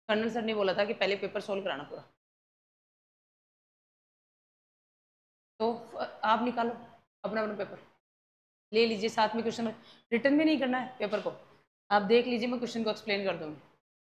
Colonel sir ने बोला था कि पहले पेपर सोल्व कराना पूरा। तो आप निकालो अपना अपना पेपर, ले लीजिए, साथ में क्वेश्चन रिटर्न भी नहीं करना है पेपर को, आप देख लीजिए, मैं क्वेश्चन को एक्सप्लेन कर दूंगी।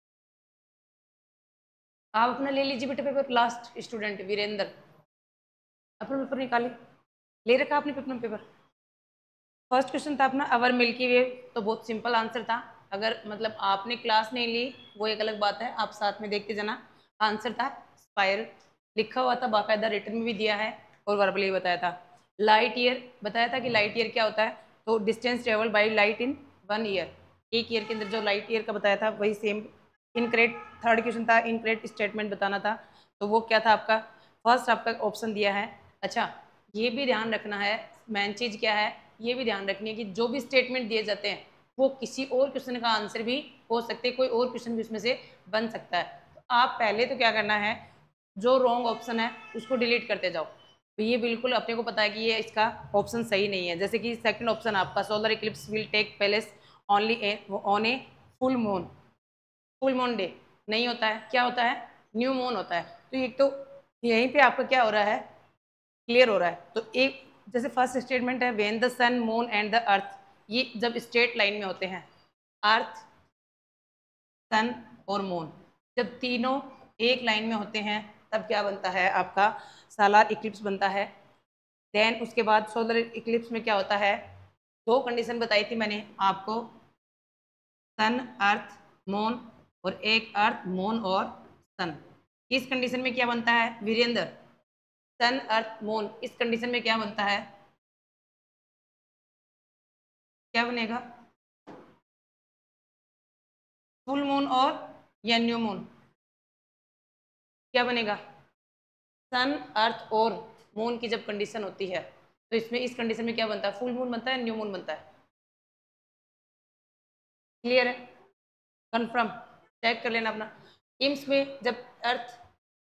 आप अपना ले लीजिए बेटा पेपर। लास्ट स्टूडेंट वीरेंद्र, अपना पेपर निकालिए, ले रखा आपने अपना पेपर। फर्स्ट क्वेश्चन था अपना अवर मिल्की वे, तो बहुत सिंपल आंसर था। अगर मतलब आपने क्लास नहीं ली वो एक अलग बात है, आप साथ में देखते जाना। आंसर था स्पाइरल, लिखा हुआ था बाकायदा, रिटर्न में भी दिया है और वर्बली बताया था। लाइट ईयर बताया था कि लाइट ईयर क्या होता है, तो distance travel by light in 1 year, एक ईयर के अंदर जो लाइट ईयर का बताया था वही सेम। इनकरेक्ट थर्ड क्वेश्चन था, इनकरेक्ट स्टेटमेंट बताना था, तो वो क्या था आपका, फर्स्ट आपका ऑप्शन दिया है। अच्छा, ये भी ध्यान रखना है, मेन चीज़ क्या है, ये भी ध्यान रखनी है कि जो भी स्टेटमेंट दिए जाते हैं वो किसी और क्वेश्चन का आंसर भी हो सकते हैं, कोई और क्वेश्चन भी उसमें से बन सकता है। तो आप पहले तो क्या करना है, जो रॉन्ग ऑप्शन है उसको डिलीट करते जाओ। तो ये बिल्कुल अपने को पता है कि ये इसका ऑप्शन सही नहीं है। जैसे कि सेकंड ऑप्शन आपका solar eclipse will take place only on a full moon, full moon day नहीं होता है, क्या होता है, न्यू मून होता है। तो एक तो यहीं पे आपका क्या हो रहा है, क्लियर हो रहा है। तो एक जैसे फर्स्ट स्टेटमेंट है when the sun moon and the earth, ये जब स्ट्रेट लाइन में होते हैं, अर्थ सन और मून जब तीनों एक लाइन में होते हैं तब क्या बनता है आपका, सोलर इक्लिप्स बनता है। देन उसके बाद सोलर इक्लिप्स में क्या होता है, दो कंडीशन बताई थी मैंने आपको, सन अर्थ मून, और एक अर्थ मून और सन। इस कंडीशन में क्या बनता है वीरेंद्र, सन अर्थ मून, इस कंडीशन में क्या बनता है, क्या बनेगा, फुल मून और या न्यू मून, क्या बनेगा, सन अर्थ और मून की जब कंडीशन होती है तो इसमें इस कंडीशन में क्या बनता है, फुल मून बनता है, न्यू मून बनता है। क्लियर है, कंफर्म, चेक कर लेना अपना। इम्स में जब अर्थ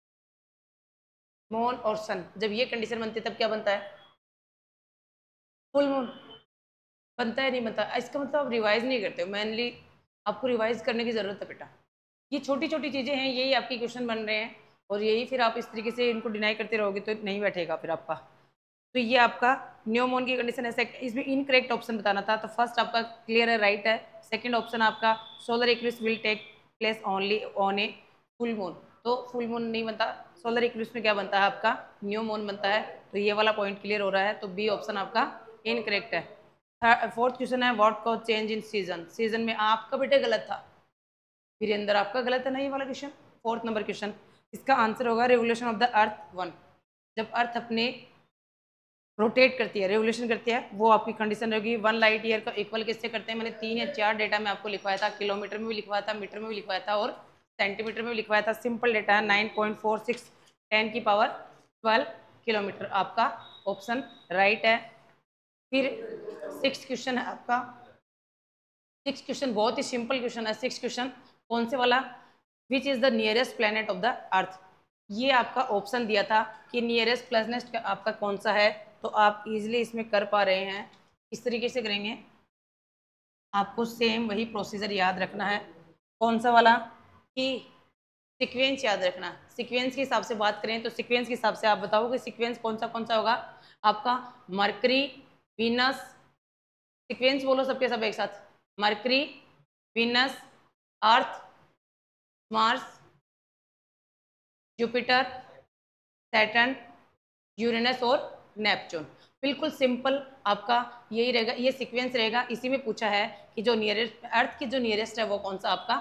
मून और सन जब ये कंडीशन बनती है तब क्या बनता है, फुल मून बनता है, नहीं बनता। इसका मतलब आप रिवाइज नहीं करते हो, मेनली आपको रिवाइज करने की जरूरत है बेटा। ये छोटी छोटी चीजें हैं, यही आपकी क्वेश्चन बन रहे हैं, और यही फिर आप इस तरीके से इनको डिनाई करते रहोगे तो नहीं बैठेगा फिर आपका। तो ये आपका न्यूमोन की कंडीशन है। इसमें इनकरेक्ट ऑप्शन बताना था, तो फर्स्ट आपका क्लियर है, राइट है। सेकंड ऑप्शन आपका solar eclipse will take place only on a full moon, तो फुल मून नहीं बनता, सोलर इक्लिप्स में क्या बनता है आपका, न्यू मून बनता है। तो ये वाला पॉइंट क्लियर हो रहा है, तो बी ऑप्शन आपका इनकरेक्ट है। फोर्थ क्वेश्चन है what cause change in season, season में आपका बेटे गलत था वीरेंद्र, आपका गलत है ना ये वाला क्वेश्चन। फोर्थ नंबर क्वेश्चन, इसका आंसर होगा रेवोल्यूशन ऑफ द अर्थ 1, जब अर्थ अपने रोटेट करती है, रेवोल्यूशन करती है, वो आपकी कंडीशन रहेगी 1 लाइट ईयर का इक्वल किससे करते हैं, मैंने 3 या 4 डेटा में आपको लिखवाया था, किलोमीटर में भी लिखवाया था, मीटर में भी लिखवाया था और सेंटीमीटर में भी लिखवाया था। सिंपल डेटा है 9.46 10 की पावर 12 किलोमीटर, आपका ऑप्शन राइट है। फिर 6 क्वेश्चन है आपका, 6 क्वेश्चन बहुत ही सिंपल क्वेश्चन है। 6 क्वेश्चन कौन से वाला, which is the nearest planet of the earth, ये आपका ऑप्शन दिया था कि नियरेस्ट प्लेनेट आपका कौन सा है, तो आप इजीली इसमें कर पा रहे हैं। इस तरीके से करेंगे, आपको सेम वही प्रोसीजर याद रखना है। कौन सा वाला, कि सीक्वेंस याद रखना है। सीक्वेंस के हिसाब से बात करें तो सीक्वेंस के हिसाब से आप बताओ कि सीक्वेंस कौन सा होगा आपका, मरकरी, वीनस, सीक्वेंस बोलो सबके सब एक साथ, Mercury, Venus, Earth, Mars, Jupiter, Saturn, Uranus और नेपच्यून। बिल्कुल सिंपल आपका यही रहेगा, ये सीक्वेंस रहेगा। इसी में पूछा है कि जो नियरेस्ट अर्थ की जो नियरेस्ट है वो कौन सा आपका,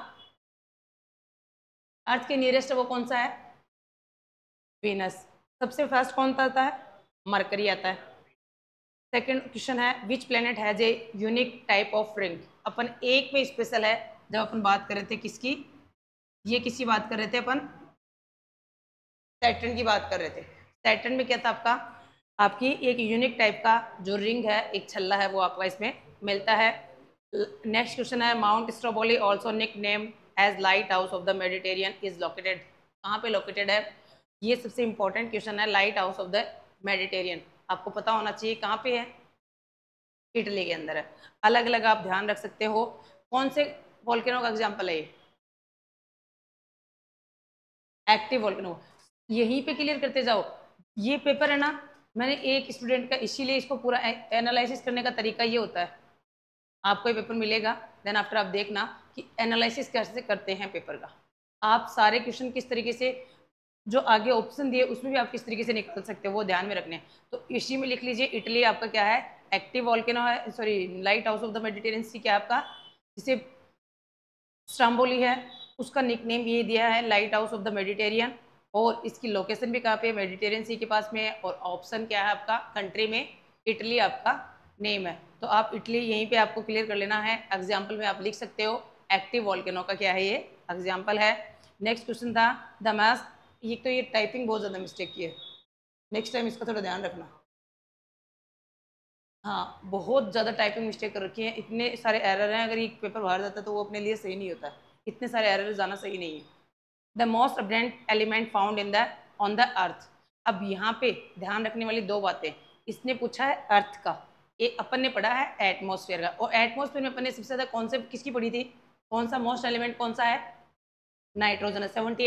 अर्थ के नियरेस्ट है वो कौन सा है, वीनस। सबसे फर्स्ट कौन सा आता है, मरकरी आता है। सेकंड क्वेश्चन है which planet has a unique type of ring, अपन एक में स्पेशल है। जब अपन बात कर रहे थे किसकी, ये किसी बात कर रहे थे अपन, सैटर्न की बात कर रहे थे। सैटर्न में क्या था आपका, आपकी एक यूनिक टाइप का जो रिंग है, एक छल्ला है, वो आपका इसमें मिलता है। नेक्स्ट क्वेश्चन है Mount Stromboli also nickname as lighthouse of the Mediterranean is located, कहाँ पे लोकेटेड है, ये सबसे इंपॉर्टेंट क्वेश्चन है। Lighthouse of the Mediterranean आपको पता होना चाहिए कहाँ पे है, इटली के अंदर है। अलग अलग आप ध्यान रख सकते हो। कौन से वोल्केनो का एग्जाम्पल है ये, एक्टिव वोल्केनो, यहीं पे क्लियर करते जाओ। ये पेपर है ना, मैंने एक स्टूडेंट का, इसीलिए इसको पूरा एनालिसिस करने का तरीका ये होता है। आपको ये पेपर मिलेगा, देन आफ्टर आप देखना कि एनालिसिस कैसे करते हैं पेपर का। आप सारे क्वेश्चन किस तरीके से, जो आगे ऑप्शन दिए उसमें भी आप किस तरीके से निकल सकते हो, वो ध्यान में रखने हैं। तो इसी में लिख लीजिए, इटली आपका क्या है, एक्टिव वॉल्केनो है, sorry lighthouse of the Mediterranean sea क्या आपका, जिसे स्ट्राम्बोली है, उसका निकनेम ये दिया है lighthouse of the Mediterranean, और इसकी लोकेशन भी कहाँ पे, मेडिटेरियन सी के पास में है, और ऑप्शन क्या है आपका, कंट्री में इटली आपका नेम है। तो आप इटली यहीं पे आपको क्लियर कर लेना है। एग्जाम्पल में आप लिख सकते हो, एक्टिव वॉल्केनो का क्या है, ये एग्जाम्पल है। नेक्स्ट क्वेश्चन था द मास, ये तो ये टाइपिंग बहुत ज़्यादा मिस्टेक की है, नेक्स्ट टाइम इसका थोड़ा ध्यान रखना। हाँ, बहुत ज़्यादा टाइपिंग मिस्टेक कर रखी है, इतने सारे एरर हैं, अगर ये पेपर बाहर जाता है तो वो अपने लिए सही नहीं होता है, इतने सारे एरर जाना सही नहीं है। The most abundant element found in the on the earth. अब यहाँ पे ध्यान रखने वाली दो बातें, इसने पूछा है अर्थ का, एक अपन ने पढ़ा है एटमॉस्फेयर का, और एटमॉस्फेयर में अपन ने सबसे ज़्यादा कौन से किसकी पढ़ी थी, कौन सा मोस्ट एलिमेंट कौन सा है, नाइट्रोजन है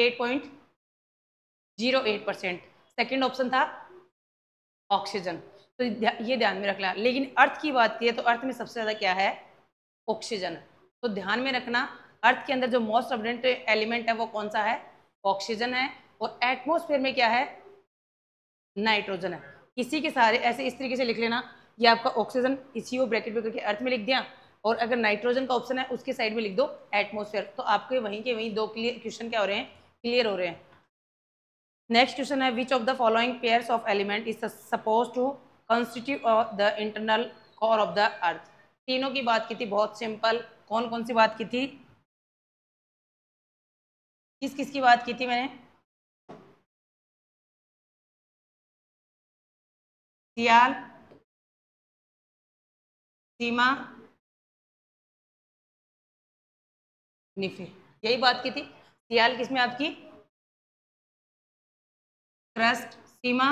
78.08%। सेकेंड ऑप्शन था ऑक्सीजन। तो ये ध्यान में रखना। लेकिन अर्थ की बात की है तो अर्थ में सबसे ज़्यादा क्या है, ऑक्सीजन। तो ध्यान में रखना, अर्थ के अंदर जो मोस्ट अबडेंट एलिमेंट है वो कौन सा है, ऑक्सीजन है, और एटमॉस्फेयर में क्या है, नाइट्रोजन है। इसी के सारे ऐसे इस तरीके से लिख लेना, ये आपका ऑक्सीजन, इसी को ब्रैकेट में करके अर्थ में लिख दिया, और अगर नाइट्रोजन का ऑप्शन है उसके साइड में लिख दो एटमॉस्फेयर। तो आपके वहीं के वहीं दो क्वेश्चन क्या हो रहे हैं, क्लियर हो रहे हैं। नेक्स्ट क्वेश्चन है, which of the following pairs of element is suppose to constitute the internal core of the earth. तीनों की बात की थी, बहुत सिंपल। कौन कौन सी बात की थी, किस किस की बात की थी मैंने, सियाल, सीमा, निफे, यही बात की थी। सियाल किसमें आपकी, क्रस्ट, सीमा,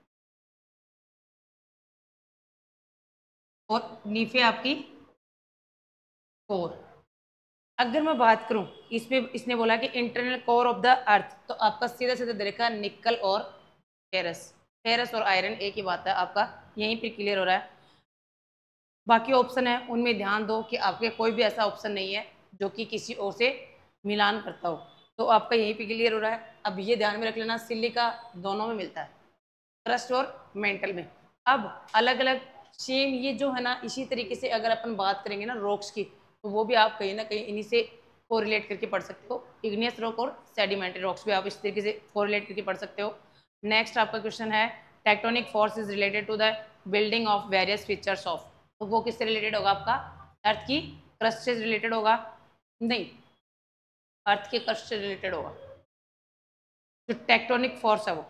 और नीफे आपकी कोर। अगर मैं बात करूं इसमें, इसने बोला कि internal core of the earth, तो आपका सीधा सीधा देखा निकल और फेरस, फेरस और आयरन एक ही बात है, आपका यहीं पे क्लियर हो रहा है। बाकी ऑप्शन है उनमें ध्यान दो कि आपके कोई भी ऐसा ऑप्शन नहीं है जो कि किसी और से मिलान करता हो, तो आपका यहीं पे क्लियर हो रहा है। अब ये ध्यान में रख लेना, सिलिका दोनों में मिलता है, क्रस्ट और मेंटल में। अब अलग अलग सेम ये जो है ना, इसी तरीके से अगर अपन बात करेंगे ना रॉक्स की, तो वो भी आप कहीं ना कहीं इन्हीं से कोरिलेट करके पढ़ सकते हो। इग्नियस रॉक और सेडिमेंट्री रॉक्स भी आप इस तरीके से कोरिलेट करके पढ़ सकते हो। नेक्स्ट आपका क्वेश्चन है, tectonic force is related to the building of various features of, तो वो किससे रिलेटेड होगा, आपका अर्थ की क्रस्ट से रिलेटेड होगा, नहीं, अर्थ के क्रस्ट से रिलेटेड होगा, जो टेक्टोनिक फोर्स है वो।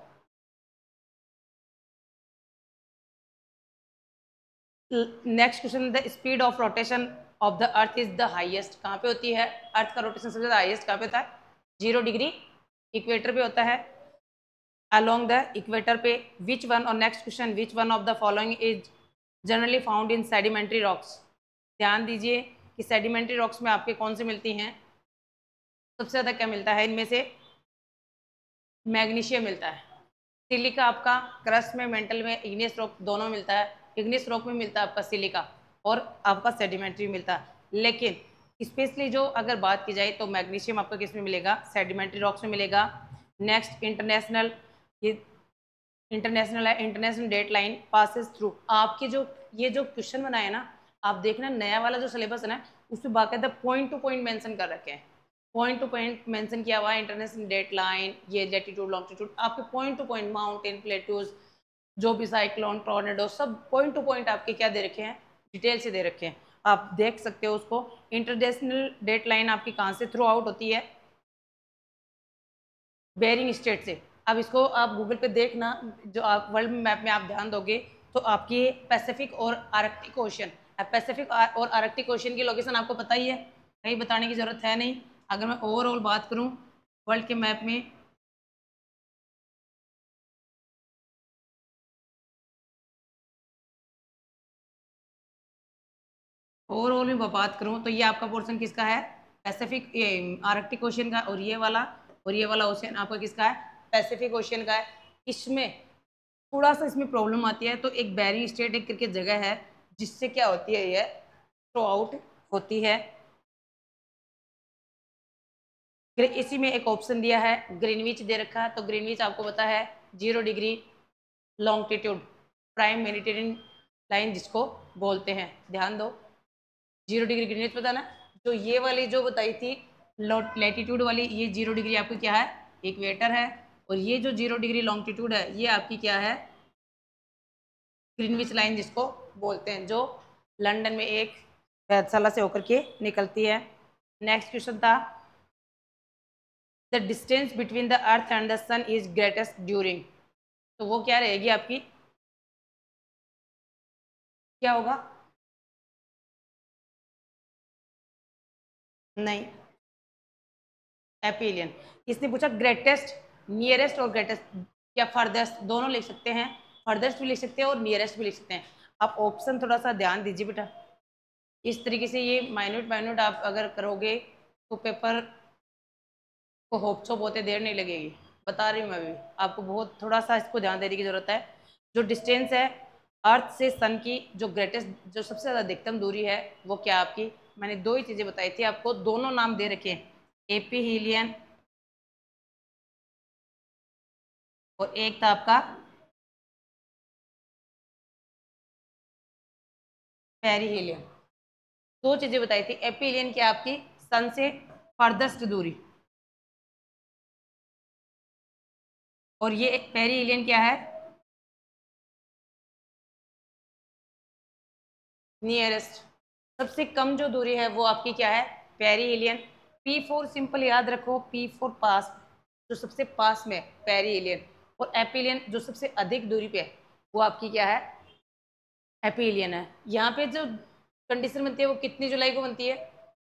Next question, the speed of rotation of the earth is the highest, कहाँ पे होती है, अर्थ का रोटेशन सबसे ज़्यादा हाईएस्ट कहाँ पे होता है, 0 डिग्री इक्वेटर पे होता है, अलोंग द इक्वेटर पे। विच वन, और next question, which one of the following is generally found in sedimentary rocks. ध्यान दीजिए कि सेडिमेंट्री रॉक्स में आपके कौन से मिलती हैं, सबसे ज़्यादा क्या मिलता है इनमें से, मैग्नीशियम मिलता है। सिलिका आपका क्रस्ट में, मेंटल में, इग्नियस रॉक दोनों मिलता है। इग्नियस रॉक में मिलता है आपका सिलिका, और आपका सेडिमेंट्री मिलता है। लेकिन स्पेशली जो अगर बात की जाए तो मैग्नीशियम आपका किस में मिलेगा, सेडिमेंट्री रॉक्स में मिलेगा। नेक्स्ट इंटरनेशनल, ये इंटरनेशनल है, international date line passes through. आपके जो ये जो क्वेश्चन बनाए ना, आप देखना नया वाला जो सिलेबस है ना, उसमें बाकायदा पॉइंट टू पॉइंट मेंशन कर रखे हैं, पॉइंट टू पॉइंट मेंशन किया हुआ है, इंटरनेशनल डेट लाइन, ये लैटिट्यूड लॉन्गिट्यूड, आपके point to point mountain, plateaus, जो भी साइक्लोन, टॉर्नेडो, सब पॉइंट टू पॉइंट आपके क्या दे रखे हैं, डिटेल से दे रखे हैं, आप देख सकते हो उसको। इंटरनेशनल डेट लाइन आपकी कहाँ से थ्रू आउट होती है, बेरिंग स्टेट से। अब इसको आप गूगल पे देखना, जो आप वर्ल्ड मैप में आप ध्यान दोगे तो आपकी पैसिफिक और आर्कटिक ओशन, पैसिफिक और आर्कटिक ओशन की लोकेशन आपको पता ही है, कहीं बताने की ज़रूरत है नहीं। अगर मैं ओवरऑल बात करूं वर्ल्ड के मैप में, ओवरऑल में बात करूं तो ये आपका पोर्शन किसका है, पैसिफिक, ये आर्कटिक ओशन का, और ये वाला और ये वाला ओशियन आपका किसका है, पैसिफिक ओशियन का है। इसमें थोड़ा सा इसमें प्रॉब्लम आती है, तो एक बेरिंग स्ट्रेट एक करके जगह है जिससे क्या होती है, ये थ्रो आउट होती है। फिर इसी में एक ऑप्शन दिया है ग्रीनविच दे रखा है, तो ग्रीनविच आपको पता है 0 degree longitude prime Mediterranean line जिसको बोलते हैं, ध्यान दो 0 डिग्री ग्रीनविच पता ना। तो ये वाली जो बताई थी लैटिट्यूड वाली, ये 0 डिग्री आपकी क्या है, इक्वेटर है। और ये जो 0 डिग्री लॉन्गिट्यूड है ये आपकी क्या है, ग्रीनविच लाइन जिसको बोलते हैं, जो लंदन में एक वेधशाला से होकर के निकलती है। नेक्स्ट क्वेश्चन था the distance between the earth and the sun is greatest during, तो वो क्या रहेगी आपकी, क्या होगा, नहीं एपिलियन। इसने पूछा ग्रेटेस्ट, नियरेस्ट और ग्रेटेस्ट या फर्देस्ट दोनों लिख सकते हैं, फर्देस्ट भी लिख सकते हैं और नियरेस्ट भी लिख सकते हैं। आप ऑप्शन थोड़ा सा ध्यान दीजिए बेटा, इस तरीके से ये माइन्यूट आप अगर करोगे तो पेपर को होप सो बहुत देर नहीं लगेगी, बता रही हूँ मैं भी आपको, बहुत थोड़ा सा इसको ध्यान देने की जरूरत है। जो डिस्टेंस है अर्थ से सन की, जो ग्रेटेस्ट जो सबसे ज़्यादा अधिकतम दूरी है वो क्या आपकी, मैंने दो ही चीज़ें बताई थी आपको, दोनों नाम दे रखे हैं, एपीहीलियन और एक था आपका पेरिहीलियन। दो चीज़ें बताई थी, एपीहीलियन क्या आपकी सन से फर्दस्ट दूरी, और ये पेरिहीलियन क्या है, नियरेस्ट, सबसे कम जो दूरी है वो आपकी क्या है, पेरिहीलियन। P4 सिंपल याद रखो, P4 पास, जो सबसे पास में पेरिहीलियन, और एपिलियन जो सबसे अधिक दूरी पे है वो आपकी क्या है, एपिलियन है। यहाँ पे जो कंडीशन बनती है वो कितनी जुलाई को बनती है,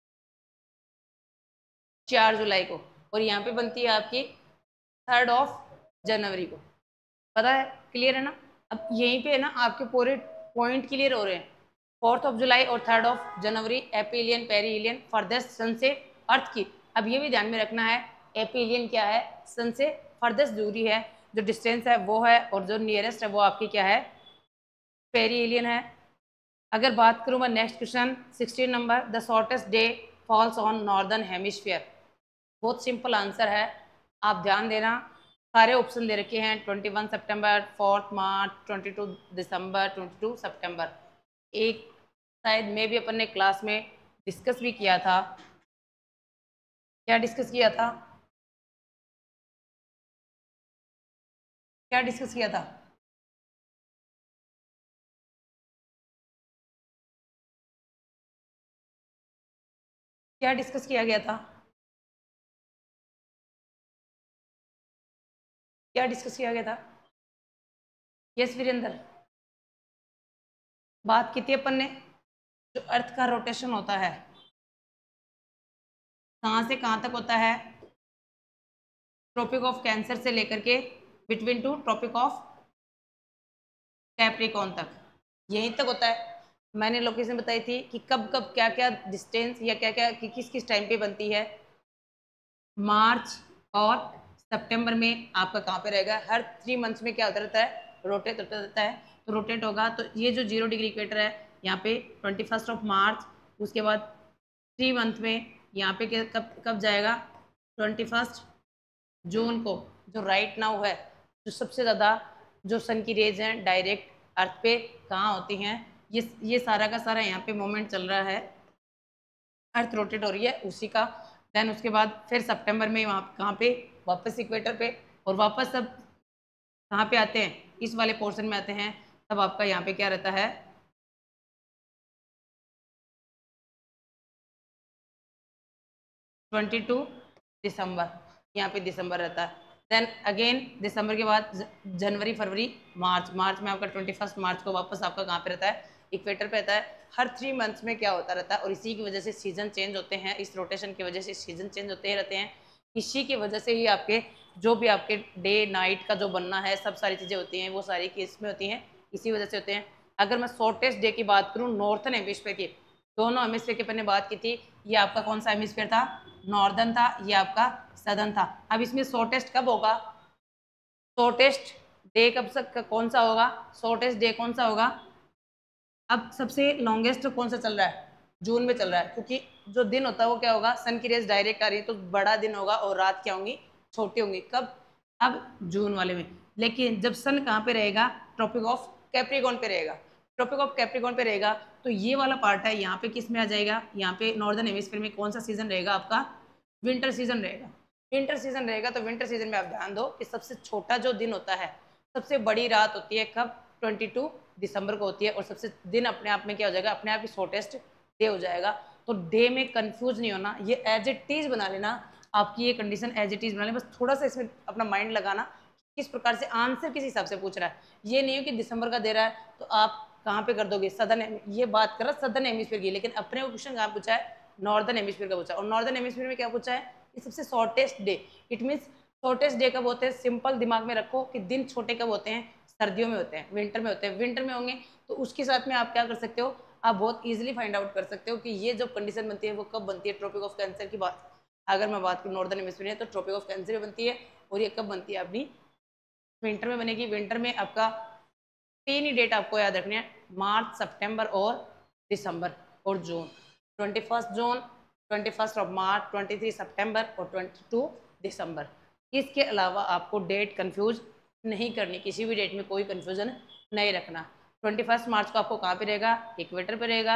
4 जुलाई को, और यहाँ पे बनती है आपकी 3 जनवरी को, पता है, क्लियर है ना। अब यहीं पे है ना आपके पूरे पॉइंट क्लियर हो रहे हैं, 4 जुलाई और 3 जनवरी, एपिलियन पेरिहिलियन फर्देस्ट सन से अर्थ की। अब ये भी ध्यान में रखना है, एपिलियन क्या है, सन से फर्देस्ट दूरी है, जो डिस्टेंस है वो है, और जो नियरेस्ट है वो आपकी क्या है, पेरिहिलियन है। अगर बात करूँ मैं next question 16 number, the shortest day falls on northern hemisphere, बहुत सिंपल आंसर है, आप ध्यान देना, सारे ऑप्शन दे रखे हैं, 21 सितंबर, 4 मार्च, 22 दिसंबर, 22 सितंबर। एक शायद में भी अपन ने क्लास में डिस्कस भी किया था, क्या डिस्कस किया था, क्या डिस्कस किया था, क्या डिस्कस किया गया था, क्या डिस्कस किया गया था, यस वीरेंद्र, बात की थी अपन ने, जो अर्थ का रोटेशन होता है कहाँ से कहाँ तक होता है, ट्रॉपिक ऑफ कैंसर से लेकर के between two tropic of Capricorn तक, यहीं तक होता है। मैंने लोकेशन बताई थी कि कब कब क्या क्या डिस्टेंस या क्या क्या कि किस किस टाइम पे बनती है, मार्च और सितंबर में आपका कहाँ पे रहेगा, हर 3 मंथ्स में क्या होता रहता है, रोटेट होता रहता है, तो रोटेट होगा। तो ये जो 0 डिग्री इक्वेटर है यहाँ पे 21 मार्च, उसके बाद 3 मंथ में यहाँ पे कब कब जाएगा, 21 जून को, जो राइट नाउ है, जो सबसे ज़्यादा जो सन की रेज हैं डायरेक्ट अर्थ पे कहाँ होती हैं, ये सारा का सारा यहाँ पे मोमेंट चल रहा है, अर्थ रोटेट हो रही है उसी का। देन उसके बाद फिर सितंबर में वहाँ कहाँ पे, वापस इक्वेटर पे, और वापस सब कहाँ पे आते हैं, इस वाले पोर्शन में आते हैं, तब आपका यहाँ पे क्या रहता है, 22 दिसंबर, यहाँ पे दिसंबर रहता है। देन अगेन दिसंबर के बाद जनवरी फरवरी मार्च, मार्च में आपका 21 मार्च को वापस आपका कहाँ पे रहता है, इक्वेटर पे रहता है। हर 3 मंथ्स में क्या होता रहता है, और इसी की वजह से सीजन चेंज होते हैं, इस रोटेशन की वजह से सीजन चेंज होते ही रहते हैं, इसी की वजह से ही आपके जो भी आपके डे नाइट का जो बनना है, सब सारी चीज़ें होती हैं, वो सारी किस में होती हैं, इसी वजह से होते हैं। अगर मैं शॉर्टेस्ट डे की बात करूँ नॉर्थन हेमिस्फीयर की, दोनों हेमिस्फीयर की अपन ने बात की थी, ये आपका कौन सा हेमिस्फीयर था, नॉर्दर्न था, ये आपका सदर्न था। अब इसमें शॉर्टेस्ट कब होगा, शॉर्टेस्ट डे कब कौन सा होगा, शॉर्टेस्ट डे कौन सा होगा। अब सबसे लॉन्गेस्ट कौन सा चल रहा है, जून में चल रहा है, क्योंकि जो दिन होता है वो क्या होगा, सन की रेज डायरेक्ट आ रही है तो बड़ा दिन होगा और रात क्या होंगी, छोटी होंगी। कब, अब जून वाले में। लेकिन जब सन कहाँ पे रहेगा, ट्रॉपिक ऑफ कैप्रिकॉर्न पे रहेगा, ट्रॉपिक ऑफ कैप्रिकॉर्न पे रहेगा, तो ये वाला पार्ट है यहाँ पे किस में आ जाएगा, यहाँ पे नॉर्दर्न हेमिस्फीयर में कौन सा सीजन रहेगा आपका, विंटर सीजन रहेगा। विंटर सीजन रहेगा तो विंटर सीजन में आप ध्यान दो कि सबसे छोटा जो दिन होता है, सबसे बड़ी रात होती है कब, 22 दिसंबर को होती है, और सबसे दिन अपने आप में क्या हो जाएगा, अपने आप ही शॉर्टेस्ट डे हो जाएगा। तो डे में कंफ्यूज नहीं होना, ये एज इट इज बना लेना, आपकी ये कंडीशन एज इट इज बना लेना, बस थोड़ा सा इसमें अपना माइंड लगाना किस प्रकार से आंसर किस हिसाब से पूछ रहा है। ये नहीं हो कि दिसंबर का दे रहा है तो आप कहाँ पे कर दोगे, सदर्न, ये बात कर रहा सदर्न हेमिस्फीयर की, लेकिन अपने को क्वेश्चन कहाँ पूछा है, नॉर्दर्न हेमिस्फीयर का पूछा है। और नॉर्दर्न हेमिस्फीयर में क्या पूछा है, कि सबसे shortest day, it means shortest day कब होते हैं, सिंपल दिमाग में रखो कि दिन छोटे कब होते हैं, सर्दियों में होते हैं, विंटर में होते हैं। विंटर में होंगे तो उसके साथ में आप क्या कर सकते हो, आप बहुत इजीली फाइंड आउट कर सकते हो कि ये जो कंडीशन बनती है वो कब बनती है, ट्रॉपिक ऑफ कैंसर की बात अगर मैं बात करूँ नॉर्दर्न हेमिस्फीयर है तो ट्रॉपिक ऑफ कैंसर में बनती है, और ये कब बनती है अपनी विंटर में बनेगी। विंटर में आपका 3 ही डेट आपको याद रखनी है, मार्च, सितंबर और दिसंबर और जून। 21 जून, 21 ऑफ मार्च, 23 सितंबर और 22 दिसंबर। इसके अलावा आपको डेट कंफ्यूज नहीं करनी, किसी भी डेट में कोई कंफ्यूजन नहीं रखना। 21 मार्च को आपको कहाँ पे रहेगा, इक्वेटर पे रहेगा।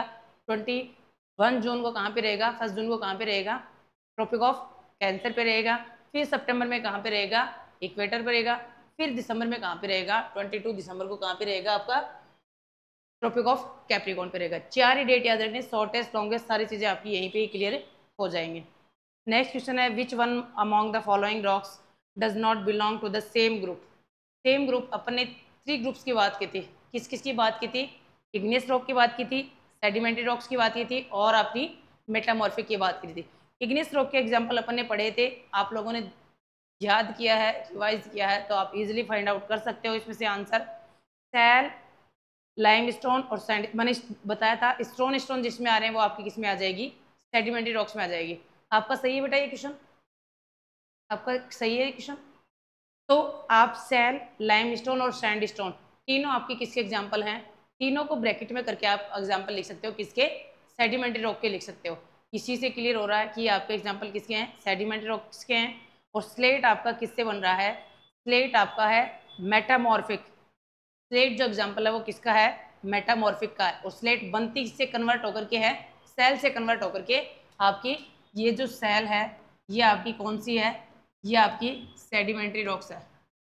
21 जून को कहाँ पे रहेगा, 1 जून को कहाँ पे रहेगा, ट्रॉपिक ऑफ कैंसर पे रहेगा। फिर सितंबर में कहाँ पे रहेगा, इक्वेटर पे रहेगा। फिर दिसंबर में कहाँ पे रहेगा, 22 दिसंबर को कहाँ पे रहेगा आपका, ट्रॉपिक ऑफ कैप्रिकॉर्न पे रहेगा। 4 ही डेट याद रखने, शॉर्टेस्ट लॉन्गेस्ट सारी चीजें आपकी यहीं पे ही क्लियर हो जाएंगे। नेक्स्ट क्वेश्चन है, which one among the following rocks does not belong to the same group. Same group, अपने 3 ग्रुप्स की बात की थी, किस किस की बात की थी, इग्नियस रॉक की बात की थी, सेडिमेंट्री रॉक्स की बात की थी, और अपनी मेटामॉर्फिक की बात की थी। इग्नियस रॉक के एग्जाम्पल अपन ने पढ़े थे, आप लोगों ने याद किया है, रिवाइज किया है, तो आप इजीली फाइंड आउट कर सकते हो इसमें से आंसर। सैल, लाइमस्टोन और सैंड, मैंने बताया था स्टोन जिसमें आ रहे हैं वो आपकी किस में आ जाएगी, सेडिमेंट्री रॉक्स में आ जाएगी। आपका सही है बेटा ये क्वेश्चन, आपका सही है ये क्वेश्चन। तो आप सैल, लाइमस्टोन और सैंडस्टोन तीनों आपकी किसके एग्जाम्पल हैं, तीनों को ब्रैकेट में करके आप एग्जाम्पल लिख सकते हो, किसके, सेडिमेंट्री रॉक के लिख सकते हो। इसी से क्लियर हो रहा है कि आपके एग्जाम्पल किसके हैं, सेडिमेंट्री रॉक्स के हैं। और स्लेट आपका किससे बन रहा है, स्लेट आपका है मेटामॉर्फिक। स्लेट जो एग्जाम्पल है वो किसका है, मेटामॉर्फिक का है। और स्लेट बनती किससे कन्वर्ट होकर के है, सेल से कन्वर्ट होकर के। आपकी ये जो सेल है ये आपकी कौन सी है, ये आपकी सेडिमेंट्री रॉक्स है।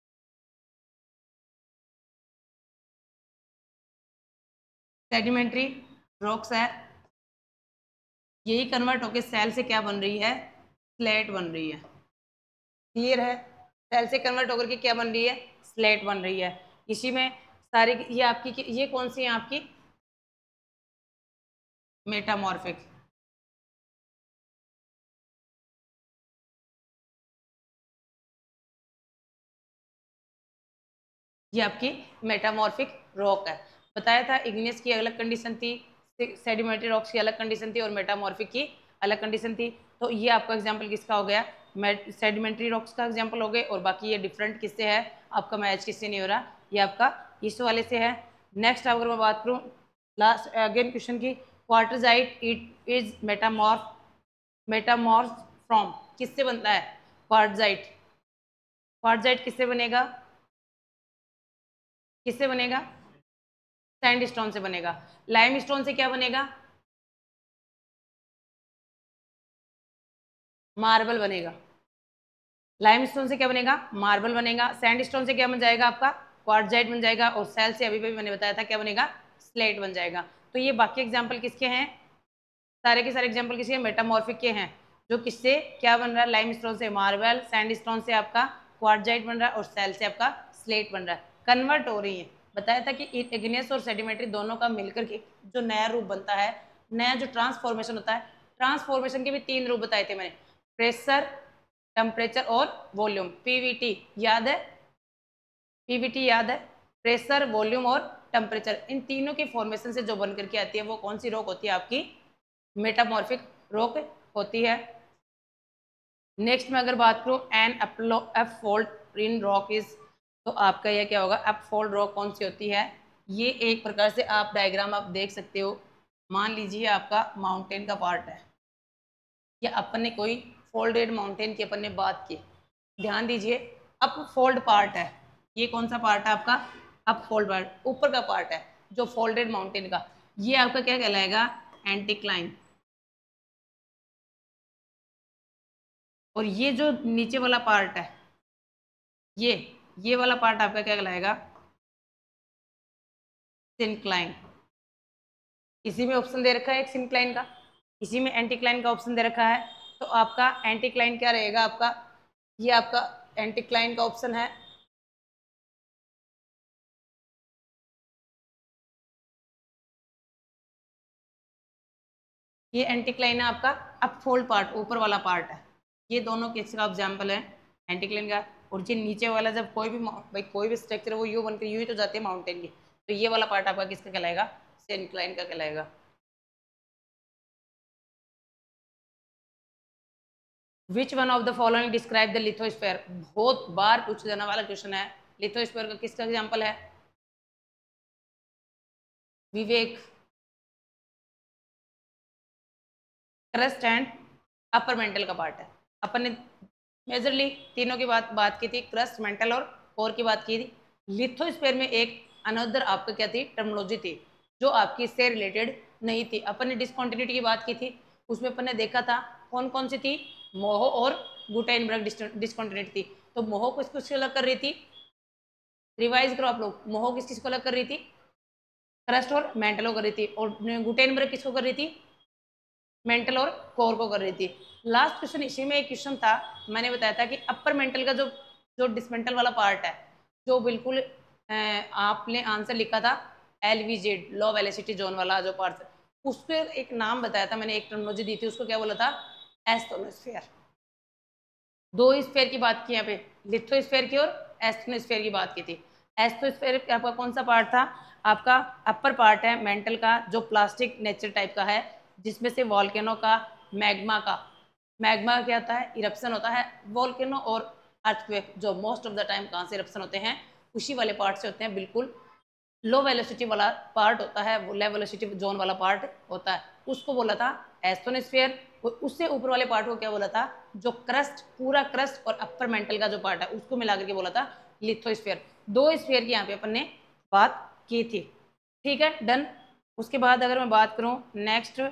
सेडिमेंट्री रॉक्स है, यही कन्वर्ट होकर सेल से क्या बन रही है, स्लेट बन रही है। क्लियर है, सेल से कन्वर्ट होकर के क्या बन रही है, स्लेट बन रही है। इसी में सारी ये आपकी, ये कौन सी है आपकी, मेटामॉर्फिक। ये आपकी मेटामॉर्फिक रॉक है। बताया था इग्नियस की अलग कंडीशन थी, सेडिमेंट्री रॉक्स की अलग कंडीशन थी और मेटामॉर्फिक की अलग कंडीशन थी। तो ये आपका एग्जांपल किसका हो गया, सेडिमेंट्री रॉक्स का एग्जांपल हो गए। और बाकी ये डिफरेंट किससे है, आपका मैच किससे नहीं हो रहा, ये आपका इस वाले से है। नेक्स्ट अगर मैं बात करूँ लास्ट अगेन क्वेश्चन की, quartzite it is metamorph from, किससे बनता है क्वार्टजाइट, क्वार्टजाइट किससे बनेगा, किससे बनेगा, सैंडस्टोन से बनेगा। लाइमस्टोन से क्या बनेगा, मार्बल बनेगा। लाइमस्टोन से क्या बनेगा, मार्बल बनेगा। सैंडस्टोन से क्या बन जाएगा आपका, क्वार्टजाइट बन जाएगा। और सेल से अभी भी मैंने बताया था क्या बनेगा, स्लेट बन जाएगा। तो ये बाकी एग्जाम्पल किसके हैं, सारे के सारे एग्जाम्पल किसके, मेटामॉर्फिक के हैं। जो किससे क्या बन रहा है, लाइमस्टोन से मार्बल, सैंडस्टोन से आपका क्वार्टजाइट बन रहा है और सेल से आपका स्लेट बन रहा है, कन्वर्ट हो रही है। बताया था कि इग्नियस और सेडिमेंट्री दोनों का मिलकर के जो नया रूप बनता है, नया जो ट्रांसफॉर्मेशन होता है, ट्रांसफॉर्मेशन के भी 3 रूप बताए थे मैंने, प्रेशर, टेम्परेचर और वॉल्यूम। पीवीटी याद है, पीवीटी याद है, प्रेशर, वॉल्यूम और टेम्परेचर, इन तीनों के फॉर्मेशन से जो बन करके आती है वो कौन सी रॉक होती है आपकी, मेटामॉर्फिक रॉक होती है। नेक्स्ट में अगर बात करूँ an F fold in rock is, तो आपका यह क्या होगा, एफ फोल्ड रॉक कौन सी होती है, ये एक प्रकार से आप डायग्राम आप देख सकते हो। मान लीजिए आपका माउंटेन का पार्ट है, या अपन ने कोई फोल्डेड माउंटेन की अपन ने बात की, ध्यान दीजिए अप फोल्ड पार्ट है, ये कौन सा पार्ट है आपका, अप फोल्ड पार्ट, ऊपर का पार्ट है जो फोल्डेड माउंटेन का, ये आपका क्या कहलाएगा, एंटीक्लाइन। और ये जो नीचे वाला पार्ट है, ये वाला पार्ट आपका क्या कहलाएगा, सिंक्लाइन। इसी में ऑप्शन दे रखा है एक सिंक्लाइन का, इसी में एंटीक्लाइन का ऑप्शन दे रखा है, तो आपका एंटीक्लाइन क्या रहेगा आपका, ये आपका एंटीक्लाइन का ऑप्शन है। ये एंटीक्लाइन है आपका अप फोल्ड पार्ट, ऊपर वाला पार्ट है, ये दोनों किसका एग्जाम्पल है, एंटीक्लाइन का। और ये नीचे वाला जब कोई भी भाई कोई भी स्ट्रक्चर है वो यू बनकर यूं ही तो जाते हैं माउंटेन की, तो ये वाला पार्ट आपका किसका कहलाएगा, सिंक्लाइन का कहलाएगा। Which one of the following describe the lithosphere, बहुत बार पूछा जाने वाला क्वेश्चन है, लिथोस्फीयर का किसका एग्जाम्पल है, Vivek, crust and upper mantle का पार्ट है। अपन ने मेजरली तीनों की बात की थी, क्रस्ट, मेंटल और कोर की बात की थी। लिथोस्फीयर में एक अनदर आपका क्या थी, टर्मिनोलॉजी थी जो आपकी इससे रिलेटेड नहीं थी। अपन ने डिसकंटिन्यूटी की बात की थी, उसमें अपन ने देखा था कौन कौन सी थी, मोहो और गुटेनबर्ग डिसकंटिन्यूटी थी। तो मोहो किसको अलग कर रही थी, रिवाइज करो आप लोग, मोहो किसको अलग कर रही थी, क्रस्ट और मेंटल को कर रही थी, और गुटेनबर्ग किसको कर रही थी, मेंटल और कोर को कर रही थी। लास्ट क्वेश्चन इसी में एक क्वेश्चन था, मैंने बताया था कि अपर मेंटल का जो जो डिसमेंटल वाला पार्ट है, जो बिल्कुल आपने आंसर लिखा था एलवीजेड, लो वेलोसिटी जोन वाला जो पार्ट, उस पर एक नाम बताया था मैंने, एक टर्मिनोलॉजी दी थी, उसको क्या बोला था, एस्थोनोस्फीयर। दो स्फीयर की बात की यहाँ पे, लिथोस्फीयर की और एस्थोनोस्फीयर की बात की थी। एस्थोस्फीयर आपका कौन सा पार्ट था, आपका अपर पार्ट है मेंटल का, जो प्लास्टिक नेचर टाइप का है, जिसमें से वॉल्केनो का, मैग्मा क्या होता है, इरप्शन होता है, वॉल्केनो और अर्थक्वेक जो मोस्ट ऑफ द टाइम कहाँ से इरप्शन होते हैं, उसी वाले पार्ट से होते हैं। बिल्कुल लो वेलोसिटी वाला पार्ट होता है, वो लो वेलोसिटी जोन वाला पार्ट होता है, उसको बोला था एस्थोनोस्फीयर। उससे ऊपर वाले पार्ट को क्या बोला था, जो क्रस्ट, पूरा क्रस्ट और अपर मेंटल का जो पार्ट है उसको मिला करके बोला था लिथोस्फीयर। दो स्फीयर की यहाँ पे अपन ने बात की थी, ठीक है, डन। उसके बाद अगर मैं बात करूं next,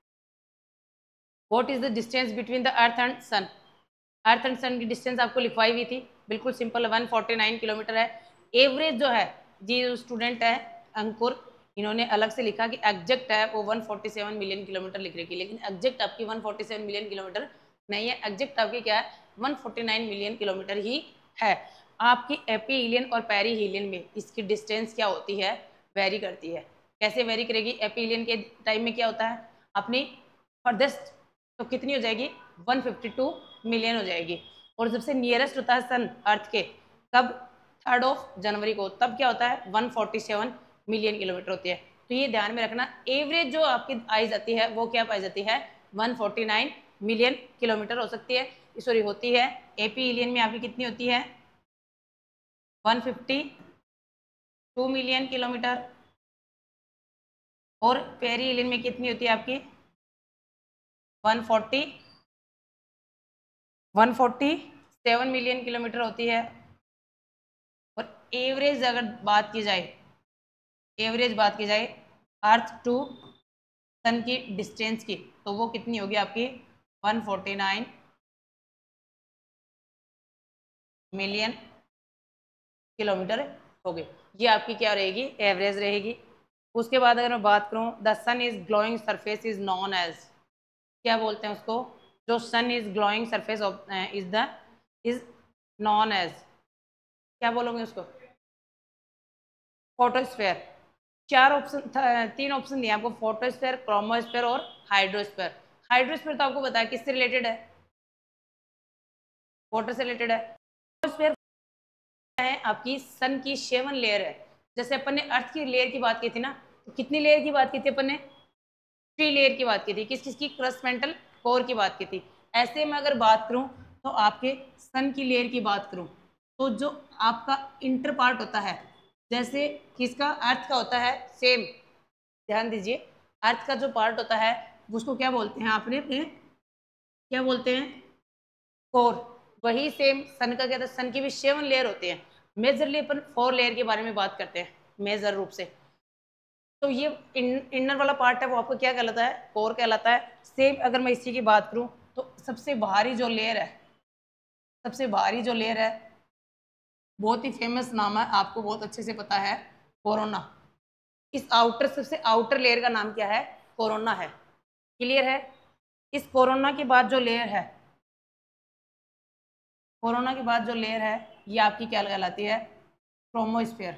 what is the distance between the earth and sun, earth and sun की डिस्टेंस आपको लिखवाई हुई थी, बिल्कुल सिंपल 149 किलोमीटर है। एवरेज जो है, जी जो स्टूडेंट है अंकुर, इन्होंने अलग से लिखा कि एग्जैक्ट है वो 147 मिलियन किलोमीटर लिख रही है, लेकिन एग्जैक्ट आपकी 147 मिलियन किलोमीटर नहीं है, एग्जैक्ट आपकी क्या है, 149 मिलियन किलोमीटर ही है। आपकी एपीहीलियन और पेरीहीलियन में इसकी डिस्टेंस क्या होती है, वेरी करती है। कैसे वेरी करेगी, एपीहीलियन के टाइम में क्या होता है, अपनी फर्देस्ट तो कितनी हो जाएगी, 152 मिलियन हो जाएगी। और सबसे नियरेस्ट होता है सन अर्थ के, कब, 3 जनवरी को, तब क्या होता है, 147 मिलियन किलोमीटर होती है। तो ये ध्यान में रखना, एवरेज जो आपकी आई जाती है वो क्या पाई जाती है, 149 मिलियन किलोमीटर हो सकती है, सॉरी होती है। एपीहीलियन में आपकी कितनी होती है, 152 मिलियन किलोमीटर, और पेरीहीलियन में कितनी होती है आपकी 147 मिलियन किलोमीटर होती है। और एवरेज अगर बात की जाए, एवरेज बात की जाए अर्थ टू सन की डिस्टेंस की, तो वो कितनी होगी आपकी 149 मिलियन किलोमीटर होगी। ये आपकी क्या रहेगी, एवरेज रहेगी। उसके बाद अगर मैं बात करूं, the sun is glowing surface is known as, क्या बोलते हैं उसको, जो sun is glowing surface is known as, क्या बोलोगे उसको, फोटोस्फेयर। चार ऑप्शन, 3 ऑप्शन दिए आपको, फोटोस्फेयर, क्रोमोस्फेयर और हाइड्रोस्फेयर। हाइड्रोस्फेयर तो आपको पता है किससे रिलेटेड है, वाटर से रिलेटेड है। फोटोस्फेयर है आपकी सन की 7 लेयर है। जैसे अपन ने अर्थ की लेयर की बात की थी ना, तो कितनी लेयर की बात की थी अपन ने, 3 लेयर की बात की थी, किस किस की, क्रस्ट, मेंटल, कोर की बात की थी। ऐसे में अगर बात करूं तो आपके सन की लेयर की बात करूं तो जो आपका इंटर पार्ट होता है, जैसे किसका, अर्थ का होता है सेम, ध्यान दीजिए, अर्थ का जो पार्ट होता है उसको क्या बोलते हैं, आपने क्या बोलते हैं, कोर। वही सेम सन का क्या था, सन की भी 7 लेयर होते हैं। मेजरली अपन 4 लेयर के बारे में बात करते हैं मेजर रूप से। तो ये इनर वाला पार्ट है वो आपको क्या कहलाता है, कोर कहलाता है। सेम अगर मैं इसी की बात करूं तो सबसे बाहरी जो लेयर है, सबसे बाहरी जो लेयर है, बहुत ही फेमस नाम है, आपको बहुत अच्छे से पता है, कोरोना। इस आउटर, सबसे आउटर लेयर का नाम क्या है, कोरोना है। क्लियर है। इस कोरोना के बाद जो लेयर है, कोरोना के बाद जो लेयर है ये आपकी क्या कहलाती है, क्रोमोस्फेयर।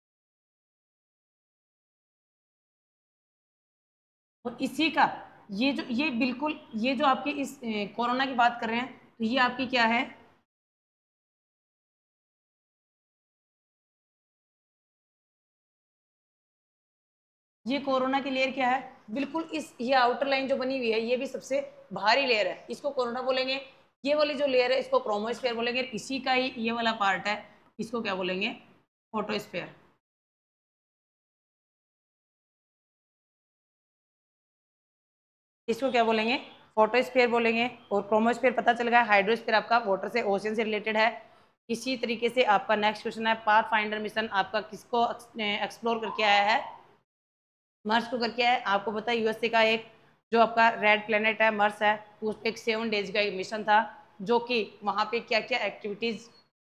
और इसी का ये जो, ये बिल्कुल, ये जो आपकी इस कोरोना की बात कर रहे हैं तो ये आपकी क्या है, ये कोरोना की लेयर क्या है, बिल्कुल इस, ये आउटर लाइन जो बनी हुई है ये भी सबसे बाहरी लेयर है, इसको कोरोना बोलेंगे। ये वाली जो लेयर है इसको क्रोमोस्फेयर बोलेंगे। इसी का ही ये वाला पार्ट है, इसको क्या बोलेंगे, फोटोस्फेयर। इसको क्या बोलेंगे, फोटोस्फेयर बोलेंगे। और क्रोमोस्फेयर पता चल गया। हाइड्रोस्फेयर आपका वाटर से, ओशन से रिलेटेड है। इसी तरीके से आपका नेक्स्ट क्वेश्चन है, पाथ फाइंडर मिशन आपका किसको एक्सप्लोर करके आया है, मर्स को करके आया है। आपको पता है यूएसए का एक जो आपका रेड प्लेनेट है मर्स है, उस पर एक 7 डेज का एक मिशन था, जो कि वहाँ पे क्या क्या एक्टिविटीज़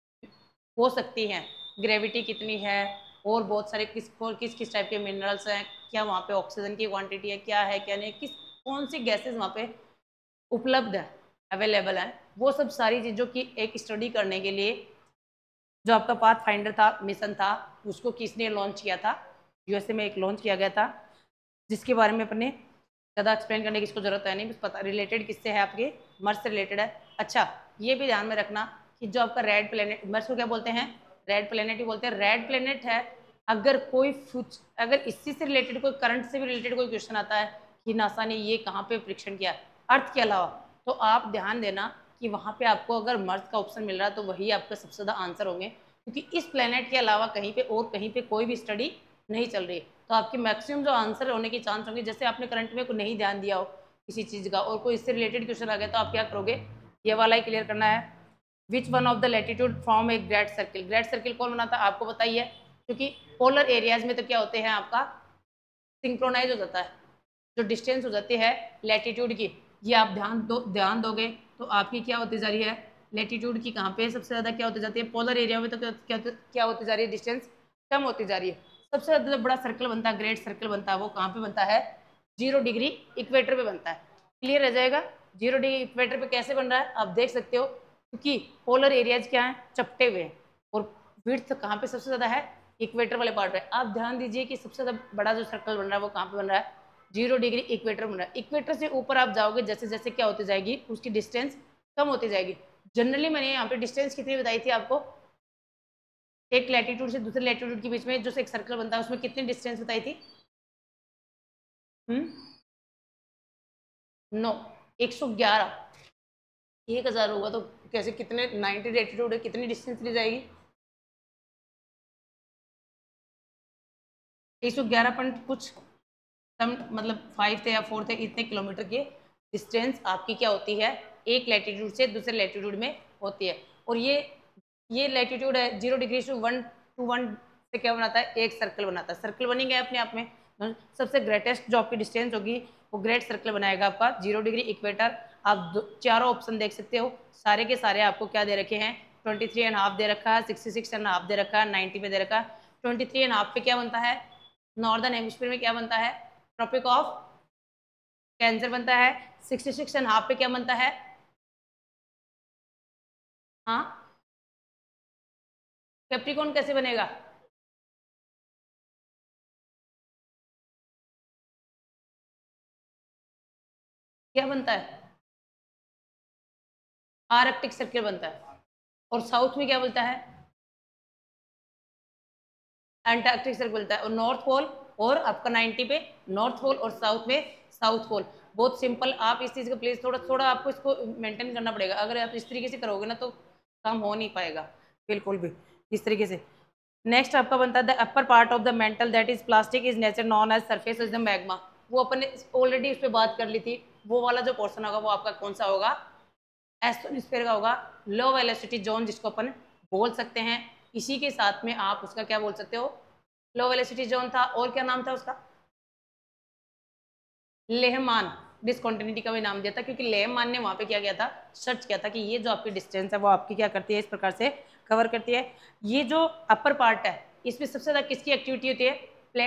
हो सकती हैं, ग्रेविटी कितनी है, और बहुत सारे किस किस टाइप के मिनरल्स हैं, क्या वहाँ पे ऑक्सीजन की क्वांटिटी है, क्या है क्या नहीं, किस कौन सी गैसेज वहाँ पे उपलब्ध है, अवेलेबल है, वो सब सारी चीज़ों की एक स्टडी करने के लिए जो आपका पाथ फाइंडर था, मिशन था, उसको किसने लॉन्च किया था, यूएसए में एक लॉन्च किया गया था, जिसके बारे में अपने ज़्यादा एक्सप्लेन करने की इसको जरूरत है नहीं, बस पता रिलेटेड किससे है, आपके मर्स से रिलेटेड है। अच्छा, ये भी ध्यान में रखना कि जो आपका रेड प्लेनेट, मर्स को क्या बोलते हैं, रेड प्लेनेट ही बोलते हैं। रेड प्लेनेट है, अगर कोई अगर इसी से रिलेटेड, कोई करंट से भी रिलेटेड कोई क्वेश्चन आता है कि नासा ने ये कहाँ पे परीक्षण किया अर्थ के अलावा, तो आप ध्यान देना कि वहाँ पे आपको अगर मर्स का ऑप्शन मिल रहा है तो वही आपका सबसे ज़्यादा आंसर होंगे, क्योंकि इस प्लेनेट के अलावा कहीं पे और कहीं पे कोई भी स्टडी नहीं चल रही। तो आपके मैक्सिमम जो आंसर होने के चांस होंगे, जैसे आपने करंट में को नहीं ध्यान दिया हो किसी चीज़ का और कोई इससे रिलेटेड क्वेश्चन आ गया, तो आप क्या करोगे, ये वाला ही क्लियर करना है। Which one of the latitude from a great circle, great circle कौन बनाता है आपको पता ही है, क्योंकि पोलर एरियाज में तो क्या होते हैं आपका सिंक्रोनाइज हो जाता है, जो डिस्टेंस हो जाती है लैटिट्यूड की, ये आप ध्यान दोगे तो आपकी क्या होती जा रही है, लैटिट्यूड की कहाँ पे सबसे ज़्यादा क्या होती जाती है, पोलर एरिया में तो क्या होती जा रही है, डिस्टेंस कम होती जा रही है। सबसे ज़्यादा बड़ा सर्कल बनता है, ग्रेट सर्कल बनता है, वो कहाँ पे बनता है, 0 डिग्री इक्वेटर पे बनता है। क्लियर रह जाएगा। 0 डिग्री इक्वेटर पे कैसे बन रहा है आप देख सकते हो, क्योंकि पोलर एरियाज क्या है, चपटे हुए हैं, और विड्थ कहाँ पे सबसे ज़्यादा है, इक्वेटर वाले पार्ट पे। आप ध्यान दीजिए कि सबसे ज़्यादा बड़ा जो सर्कल बन रहा है वो कहाँ पे बन रहा है, 0 डिग्री इक्वेटर बन रहा है। इक्वेटर से ऊपर आप जाओगे जैसे जैसे क्या होती जाएगी, उसकी डिस्टेंस कम होती जाएगी। जनरली मैंने यहाँ पे डिस्टेंस कितनी बताई थी आपको, एक लैटिट्यूड से दूसरे लैटिट्यूड के बीच में जो एक सर्कल बनता है उसमें कितनी डिस्टेंस बताई थी, 9, 111, 1000 होगा तो कैसे, कितने 90 लैटिट्यूड है, कितनी डिस्टेंस ली जाएगी, 111 पॉइंट कुछ सम, मतलब 5 थे या 4 थे, इतने किलोमीटर की डिस्टेंस आपकी क्या होती है, एक लैटिट्यूड से दूसरे लैटिट्यूड में होती है। और ये लैटिट्यूड है 0 डिग्री टू 1 से क्या बनाता है, एक सर्कल बनाता है। सर्कल बनी गया अपने आप में, सबसे ग्रेटेस्ट जो आपकी डिस्टेंस होगी वो ग्रेट सर्कल बनाएगा आपका 0 डिग्री इक्वेटर। आप चारों ऑप्शन देख सकते हो, सारे के सारे आपको क्या दे रखे हैं, 23.5 दे रखा है, 66.5 दे रखा है, 90 पे दे रखा है। 23.5 पे क्या बनता है, नॉर्दर्न हेमिस्फीयर में क्या बनता है, ट्रॉपिक ऑफ कैंसर बनता है। 66.5 पे क्या बनता है, हाँ, कैप्रिकॉर्न कैसे बनेगा, क्या बनता है, आर्कटिक सर्कल बनता है। और साउथ में क्या बोलता है, एंटार्क्टिक सर्कल बोलता है। और नॉर्थ पोल और आपका 90 पे नॉर्थ पोल और साउथ में साउथ पोल। बहुत सिंपल। आप इस चीज़ का प्लीज़ थोड़ा थोड़ा आपको इसको मेंटेन करना पड़ेगा। अगर आप इस तरीके से करोगे ना तो काम हो नहीं पाएगा बिल्कुल भी इस तरीके से। नेक्स्ट आपका बनता है the upper part of the mantle that is plastic is nature known as surface is the magma. वो अपन ने ऑलरेडी उस पर बात कर ली थी। वो वाला जो पोर्शन होगा वो आपका कौन सा होगा? एस्टोनिस्फीयर का होगा। लो वेलोसिटी जोन जिसको अपन बोल सकते हैं। इसी के साथ में आप उसका क्या बोल सकते हो? लो वेलोसिटी जोन था। और क्या नाम था उसका? लेहमान। डिसकॉन्टिन्यूटी का भी नाम दिया था क्योंकि लेहमान ने वहां पे क्या किया था? सर्च किया था कि ये जो आपकी डिस्टेंस है वो आपकी क्या करती है, इस प्रकार से कवर करती है। ये जो अपर पार्ट है इसमें सबसे ज्यादा किसकी एक्टिविटी होती है?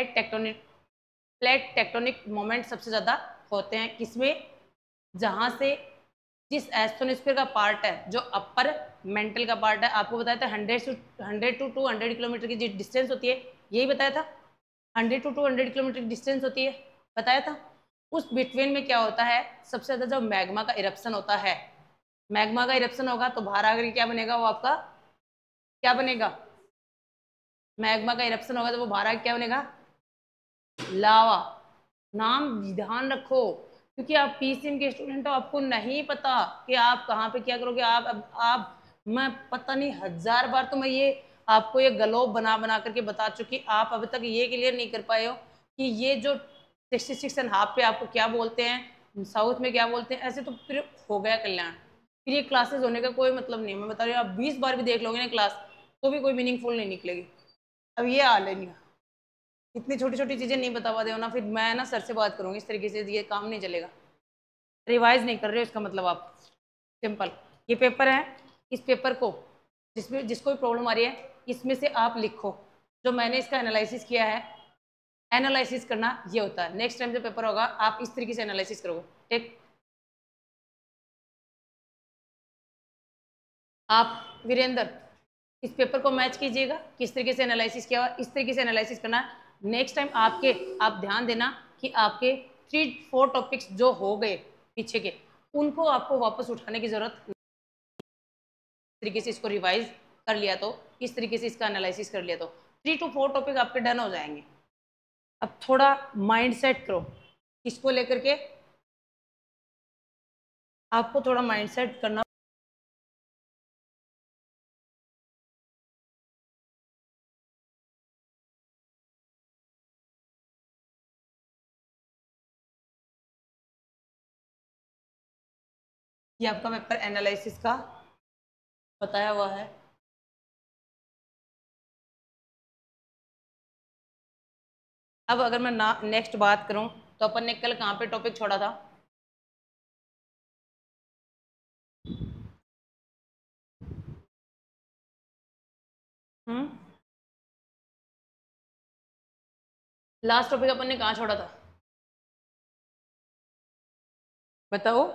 प्लेट टेक्टोनिक मोमेंट सबसे ज्यादा होते हैं किसमें? जहां से जिस एस्ट्रोनोस्फीयर का पार्ट है जो अपर मेंटल का पार्ट है, आपको बताया था 100 टू 200 किलोमीटर की डिस्टेंस होती है। यही बताया था 100 टू 200 किलोमीटर की डिस्टेंस होती है, बताया था। उस बिटवीन में क्या होता है? सबसे ज्यादा जो मैग्मा का इरप्शन होता है, मैग्मा का इरप्शन होगा तो बाहर आकर क्या बनेगा? वो आपका क्या बनेगा? मैग्मा का इरप्शन होगा तो वो बाहर आकर क्या बनेगा? लावा। नाम ध्यान रखो क्योंकि आप पीसीएम के स्टूडेंट हो, आपको नहीं पता कि आप कहाँ पे क्या करोगे। आप मैं पता नहीं 1000 बार तो मैं ये आपको ये ग्लोब बना बना करके बता चुकी, आप अभी तक ये क्लियर नहीं कर पाए हो कि ये जो 66.5 पे आपको क्या बोलते हैं, साउथ में क्या बोलते हैं। ऐसे तो फिर हो गया कल्याण, फिर ये क्लासेस होने का कोई मतलब नहीं। मैं बता रही हूँ आप 20 बार भी देख लोगे ना क्लास तो भी कोई मीनिंगफुल नहीं निकलेगी। अब ये हाल है नहीं, इतनी छोटी छोटी चीजें नहीं बता पाते हो ना, फिर मैं ना सर से बात करूंगी। इस तरीके से ये काम नहीं चलेगा। रिवाइज नहीं कर रहे हो इसका मतलब आप सिंपल ये पेपर है, इस पेपर को जिसको भी प्रॉब्लम आ रही है इसमें से आप लिखो जो मैंने इसका एनालिसिस किया है। एनालिसिस करना ये होता है। नेक्स्ट टाइम जो पेपर होगा आप इस तरीके से एनालिसिस करोगे। ठीक, आप वीरेंद्र इस पेपर को मैच कीजिएगा किस तरीके से एनालिसिस किया हुआ, इस तरीके से एनालिसिस करना। नेक्स्ट टाइम आप ध्यान देना कि आपके 3-4 टॉपिक्स जो हो गए पीछे के उनको आपको वापस उठाने की जरूरत। तरीके से इसको रिवाइज कर लिया तो इस तरीके से इसका एनालिसिस कर लिया तो 3 to 4 टॉपिक आपके डन हो जाएंगे। अब थोड़ा माइंड सेट करो इसको लेकर के, आपको थोड़ा माइंड सेट करना। ये आपका पेपर एनालिसिस का बताया हुआ है। अब अगर मैं नेक्स्ट बात करूं तो अपन ने कल कहाँ पे टॉपिक छोड़ा था? लास्ट टॉपिक अपन ने कहाँ छोड़ा था बताओ?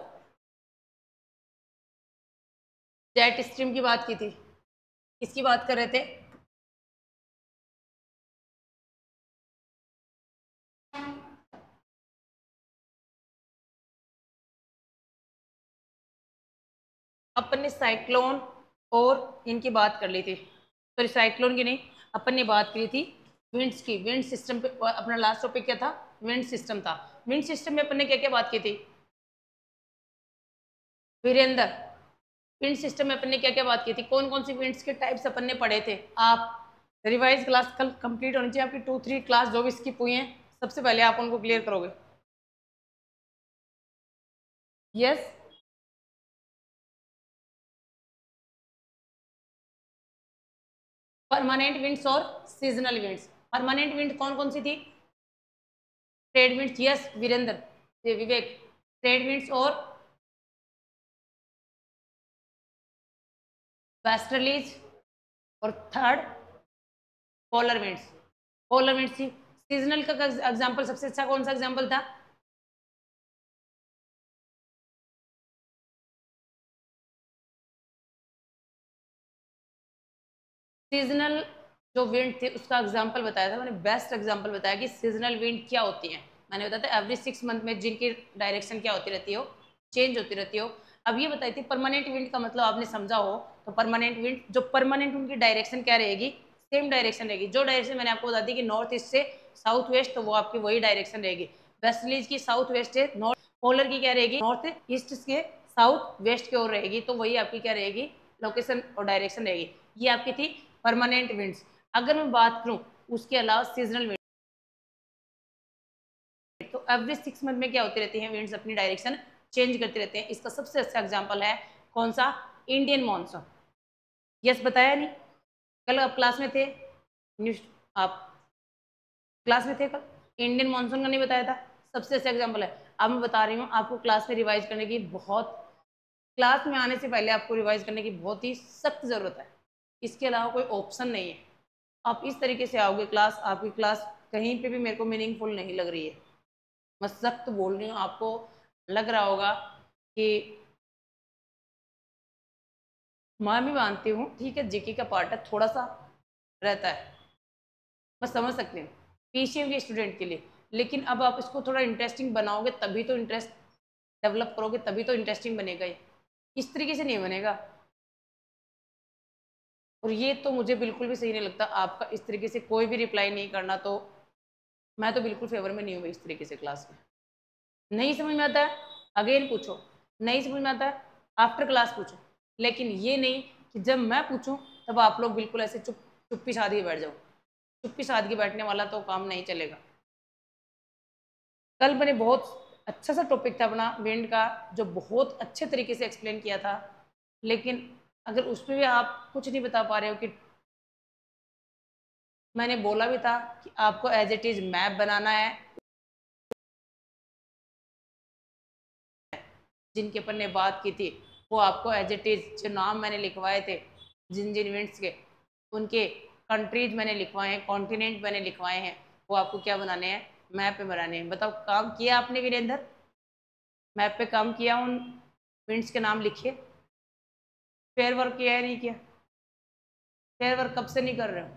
जेट स्ट्रीम की बात की थी। किसकी बात कर रहे थे? अपन ने साइक्लोन और इनकी बात कर ली थी। सॉरी साइक्लोन की नहीं, अपन ने बात करी थी विंड्स की। विंड सिस्टम पे अपना लास्ट टॉपिक क्या था? विंड सिस्टम था। विंड सिस्टम में अपन ने क्या क्या बात की थी वीरेंद्र? विंड सिस्टम में अपन ने क्या क्या बात की थी? कौन कौन सी विंड्स के टाइप्स अपन ने पढ़े थे? आप रिवाइज क्लास कल कंप्लीट होनी चाहिए आपकी। 2-3 क्लास जो भी स्किप हुई हैं सबसे पहले आप उनको क्लियर करोगे। यस, परमानेंट विंड्स और सीजनल विंड्स। परमानेंट विंड कौन कौन सी थी? Trade winds. यस वीरेंद्र, ये विवेक, ट्रेड विंड्स और वेस्टर्लीज और third polar winds. Polar winds थी। सीजनल का एग्जांपल सबसे अच्छा कौन सा एग्जांपल था? सीजनल जो विंड थे उसका एग्जांपल बताया था मैंने, बेस्ट एग्जांपल बताया कि सीजनल विंड क्या होती है। मैंने बताया था एवरी 6 मंथ में जिनकी डायरेक्शन क्या होती रहती हो, चेंज होती रहती हो। अब ये बताई थी परमानेंट विंड का मतलब आपने समझा हो तो परमानेंट विंड जो परमानेंट उनकी डायरेक्शन क्या रहेगी? सेम डायरेक्शन रहेगी। जो डायरेक्शन मैंने आपको बता दी कि नॉर्थ ईस्ट से साउथ वेस्ट तो वो आपकी वही डायरेक्शन रहेगी। वेस्टलीज की साउथ वेस्ट से नॉर्थ पोलर की क्या रहेगी, नॉर्थ ईस्ट के साउथ वेस्ट की ओर रहेगी, तो वही आपकी क्या रहेगी, लोकेशन और डायरेक्शन रहेगी। ये आपकी थी परमानेंट विंड्स। अगर मैं बात करूं उसके अलावा सीजनल विंड, तो एवरी 6 मंथ में क्या होती रहती है, विंड्स अपनी डायरेक्शन चेंज करते रहते हैं। इसका सबसे अच्छा एग्जांपल है कौन सा, इंडियन मॉनसून। यस बताया नहीं, कल आप क्लास में थे, न्यूज आप क्लास में थे कल, इंडियन मॉनसून का नहीं बताया था, सबसे अच्छा एग्जांपल है। अब मैं बता रही हूँ आपको क्लास में रिवाइज करने की बहुत, क्लास में आने से पहले आपको रिवाइज करने की बहुत ही सख्त जरूरत है, इसके अलावा कोई ऑप्शन नहीं है। आप इस तरीके से आओगे क्लास, आपकी क्लास कहीं पे भी मेरे को मीनिंगफुल नहीं लग रही है, मैं सख्त बोल रही हूँ, आपको लग रहा होगा कि मैं भी मानती हूँ ठीक है जीके का पार्ट है, थोड़ा सा रहता है, मैं समझ सकती हूँ पीसीएम के स्टूडेंट के लिए, लेकिन अब आप इसको थोड़ा इंटरेस्टिंग बनाओगे तभी तो इंटरेस्ट डेवलप करोगे, तभी तो इंटरेस्टिंग बनेगा। ये इस तरीके से नहीं बनेगा, और ये तो मुझे बिल्कुल भी सही नहीं लगता आपका इस तरीके से कोई भी रिप्लाई नहीं करना, तो मैं तो बिल्कुल फेवर में नहीं हूँ इस तरीके से क्लास में। नहीं समझ में आता है अगेन पूछो, नहीं समझ में आता है आफ्टर क्लास पूछो, लेकिन ये नहीं कि जब मैं पूछूं तब आप लोग बिल्कुल ऐसे चुप्पी साध के बैठ जाओ। चुप्पी साध के बैठने वाला तो काम नहीं चलेगा। कल मैंने बहुत अच्छा सा टॉपिक था अपना विंड का, जो बहुत अच्छे तरीके से एक्सप्लेन किया था, लेकिन अगर उसमें भी आप कुछ नहीं बता पा रहे हो कि, मैंने बोला भी था कि आपको एज इट इज मैप बनाना है, जिनके अपन ने बात की थी वो आपको एज इट इज जो नाम मैंने लिखवाए थे जिन जिन इवेंट्स के, उनके कंट्रीज मैंने लिखवाए हैं, कॉन्टिनेंट मैंने लिखवाए हैं, वो आपको क्या बनाने हैं, मैप पे बनाने हैं। बताओ काम किया आपने वीरेंद्र, मैप पे काम किया, उन इवेंट्स के नाम लिखिए। फेयर वर्क किया है नहीं किया, फेयर वर्क कब से नहीं कर रहे हो,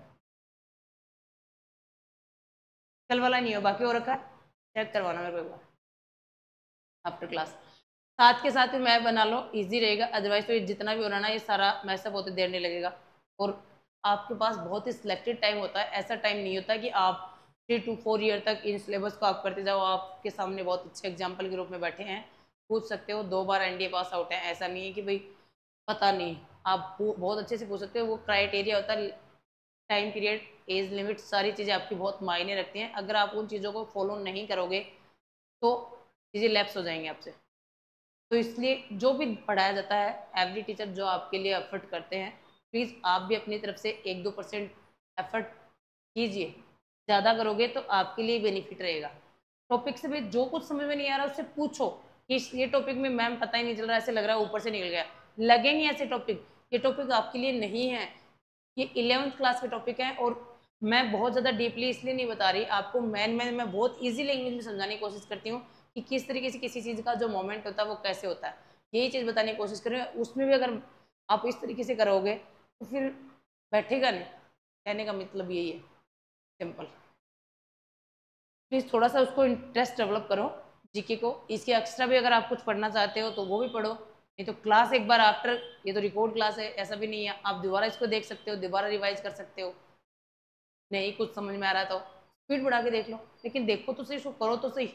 कल वाला नहीं हो बाकी हो रखा है, चेक करवाना मेरे को एक बार आफ्टर क्लास। साथ के साथ ही मैप बना लो, इजी रहेगा, अदरवाइज तो ये जितना भी होना ना ये सारा मैसअप होते देर नहीं लगेगा। और आपके पास बहुत ही सिलेक्टेड टाइम होता है, ऐसा टाइम नहीं होता कि आप 3 to 4 ईयर तक इन सिलेबस को आप करते जाओ। आपके सामने बहुत अच्छे एग्जाम्पल के रूप में बैठे हैं, पूछ सकते हो, 2 बार एनडीए पास आउट है, ऐसा नहीं है कि भाई पता नहीं, आप बहुत अच्छे से पूछ सकते हो। वो क्राइटेरिया होता है, टाइम पीरियड, एज लिमिट, सारी चीज़ें आपकी बहुत मायने रखती हैं। अगर आप उन चीज़ों को फॉलो नहीं करोगे तो चीज़ें लैप्स हो जाएंगी आपसे। तो इसलिए जो भी पढ़ाया जाता है, एवरी टीचर जो आपके लिए एफर्ट करते हैं, प्लीज़ आप भी अपनी तरफ से 1-2% एफर्ट कीजिए। ज़्यादा करोगे तो आपके लिए बेनिफिट रहेगा। टॉपिक से भी जो कुछ समझ में नहीं आ रहा उससे पूछो कि ये टॉपिक में मैम पता ही नहीं चल रहा, ऐसे लग रहा है ऊपर से निकल गया, लगेंगे ऐसे टॉपिक, ये टॉपिक आपके लिए नहीं है, ये 11th क्लास के टॉपिक है। और मैं बहुत ज़्यादा डीपली इसलिए नहीं बता रही आपको, मैं बहुत ईजी लैंग्वेज में समझाने की कोशिश करती हूँ कि किस तरीके से किसी चीज़ का जो मोमेंट होता है वो कैसे होता है, यही चीज़ बताने की कोशिश करें। उसमें भी अगर आप इस तरीके से करोगे तो फिर बैठेगा नहीं, कहने का मतलब यही है, सिंपल। प्लीज़ थोड़ा सा उसको इंटरेस्ट डेवलप करो जीके को। इसके एक्स्ट्रा भी अगर आप कुछ पढ़ना चाहते हो तो वो भी पढ़ो, नहीं तो क्लास एक बार आफ्टर, ये तो रिकॉर्ड क्लास है, ऐसा भी नहीं है, आप दोबारा इसको देख सकते हो, दोबारा रिवाइज कर सकते हो। नहीं कुछ समझ में आ रहा है तो स्पीड बढ़ा के देख लो, लेकिन देखो तो सही, इसको करो तो सही।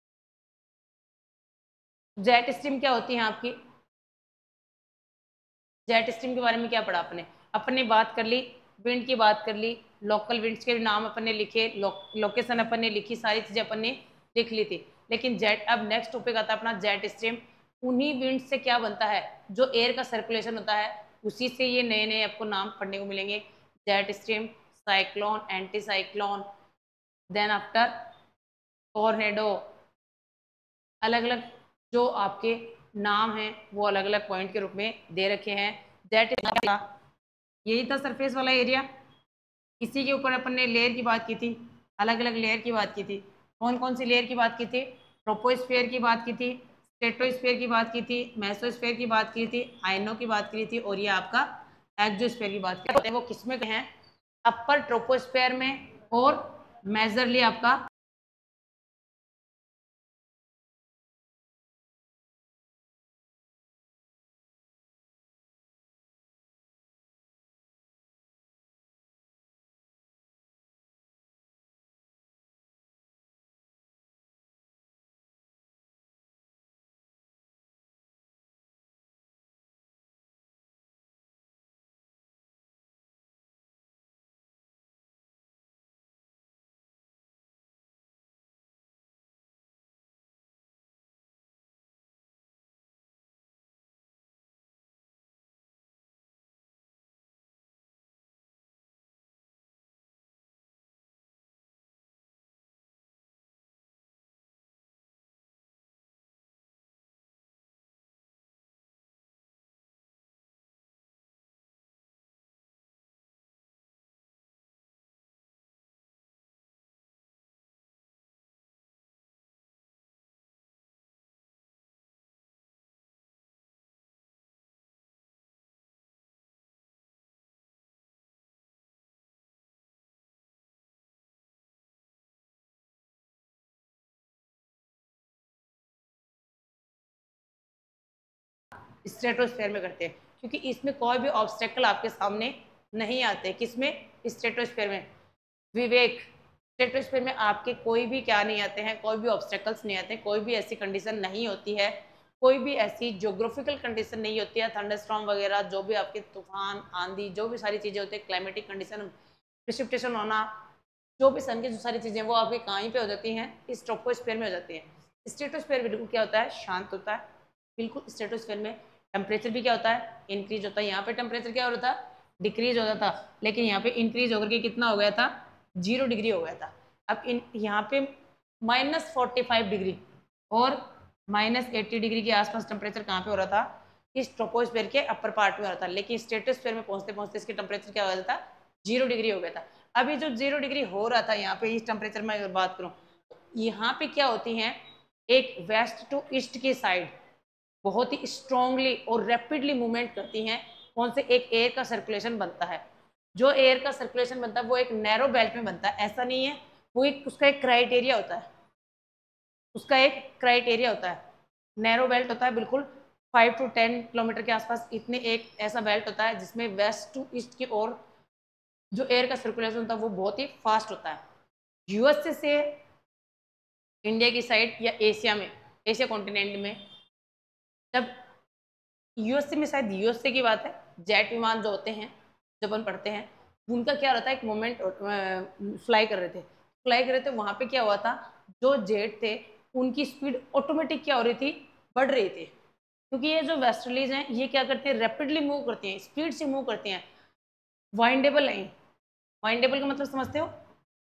जेट स्ट्रीम क्या होती है आपकी, जेट स्ट्रीम के बारे में क्या पढ़ा आपने, अपने बात कर ली, विंड की बात कर ली, लोकल विंड्स के नाम अपन ने लिखे, लोकेशन अपन ने लिखी, सारी चीजें अपन ने लिख ली थी। लेकिन जेट, अब नेक्स्ट टॉपिक आता है अपना जेट स्ट्रीम। उन्हीं विंड से क्या बनता है, जो एयर का सर्कुलेशन होता है, उसी से ये नए नए आपको नाम पढ़ने को मिलेंगे। Jet stream, cyclone, anticyclone, then after tornado, अलग अलग जो आपके नाम हैं वो अलग अलग पॉइंट के रूप में दे रखे हैं। जेट यही था सरफेस वाला एरिया, इसी के ऊपर अपन ने लेयर की बात की थी, अलग अलग लेयर की बात की थी। कौन कौन सी लेयर की बात की थी, ट्रोपोस्फेयर की बात की थी, स्ट्रेटोस्फेयर की बात की थी, मेसोस्फेयर की बात की थी, आयनों की बात की थी, और ये आपका एक्सोस्फेयर की बात करते हैं। वो किसमें हैं, अपर ट्रोपोस्फेयर में, और मेजरली आपका स्ट्रेटोस्फेयर में करते हैं, क्योंकि इसमें कोई भी ऑब्स्टेकल आपके सामने नहीं आते। किसमें? स्ट्रेटोस्फेयर में। विवेक, स्ट्रेटोस्फेयर में आपके कोई भी क्या नहीं आते हैं, कोई भी ऑब्स्टेकल्स नहीं आते, कोई भी ऐसी कंडीशन नहीं होती है, कोई भी ऐसी ज्योग्राफिकल कंडीशन नहीं होती है, थंडरस्टॉर्म वगैरह जो भी आपके तूफान, आंधी, जो भी सारी चीज़ें होती है, क्लाइमेटिक कंडीशन, प्रेसिपिटेशन होना, जो भी सन की जो सारी चीज़ें वो आपके कहीं पे हो जाती हैं, इस ट्रोपोस्फेयर में हो जाती हैं। स्ट्रेटोस्फेयर बिल्कुल क्या होता है? शांत होता है बिल्कुल। स्ट्रेटोस्फेयर में टेम्परेचर भी क्या होता है? इंक्रीज होता है। यहाँ पे टेम्परेचर क्या हो रहा था? डिक्रीज हो रहा था, लेकिन यहाँ पे इंक्रीज होकर के कितना हो गया था? 0 डिग्री हो गया था। अब यहाँ पे -45 डिग्री और -80 डिग्री के आसपास टेम्परेचर कहाँ पे हो रहा था? इस ट्रोपोस्फेयर के अपर पार्ट में हो रहा था, लेकिन स्ट्रेटोस्फेयर में पहुंचते पहुंचते इसके टेम्परेचर क्या हो गया था? 0 डिग्री हो गया था। अभी जो 0 डिग्री हो रहा था यहाँ पे, इस टेम्परेचर में अगर बात करूँ, यहाँ पे क्या होती हैं, एक वेस्ट टू ईस्ट की साइड बहुत ही स्ट्रॉन्गली और रैपिडली मूवमेंट करती हैं। कौन से? एक एयर का सर्कुलेशन बनता है। जो एयर का सर्कुलेशन बनता है वो एक नैरो बेल्ट में बनता है, ऐसा नहीं है, वो एक उसका एक क्राइटेरिया होता है, उसका एक क्राइटेरिया होता है। नैरो बेल्ट होता है बिल्कुल 5 to 10 किलोमीटर के आसपास, इतने एक ऐसा बेल्ट होता है जिसमें वेस्ट टू ईस्ट की ओर जो एयर का सर्कुलेशन होता है वो बहुत ही फास्ट होता है। यूएसए से इंडिया की साइड या एशिया में, एशिया कॉन्टिनेंट में, जब यूएसए में, शायद यूएसए की बात है, जेट विमान जो होते हैं, जो अपन पढ़ते हैं, उनका क्या रहता है, एक मोमेंट फ्लाई कर रहे थे, वहां पे क्या हुआ था, जो जेट थे उनकी स्पीड ऑटोमेटिक क्या हो रही थी? बढ़ रही थी, क्योंकि ये जो वेस्टर्लीज हैं ये क्या करते हैं? रैपिडली मूव करती हैं, स्पीड से मूव करती हैं। वाइंडेबल नहीं, वाइंडेबल का मतलब समझते हो?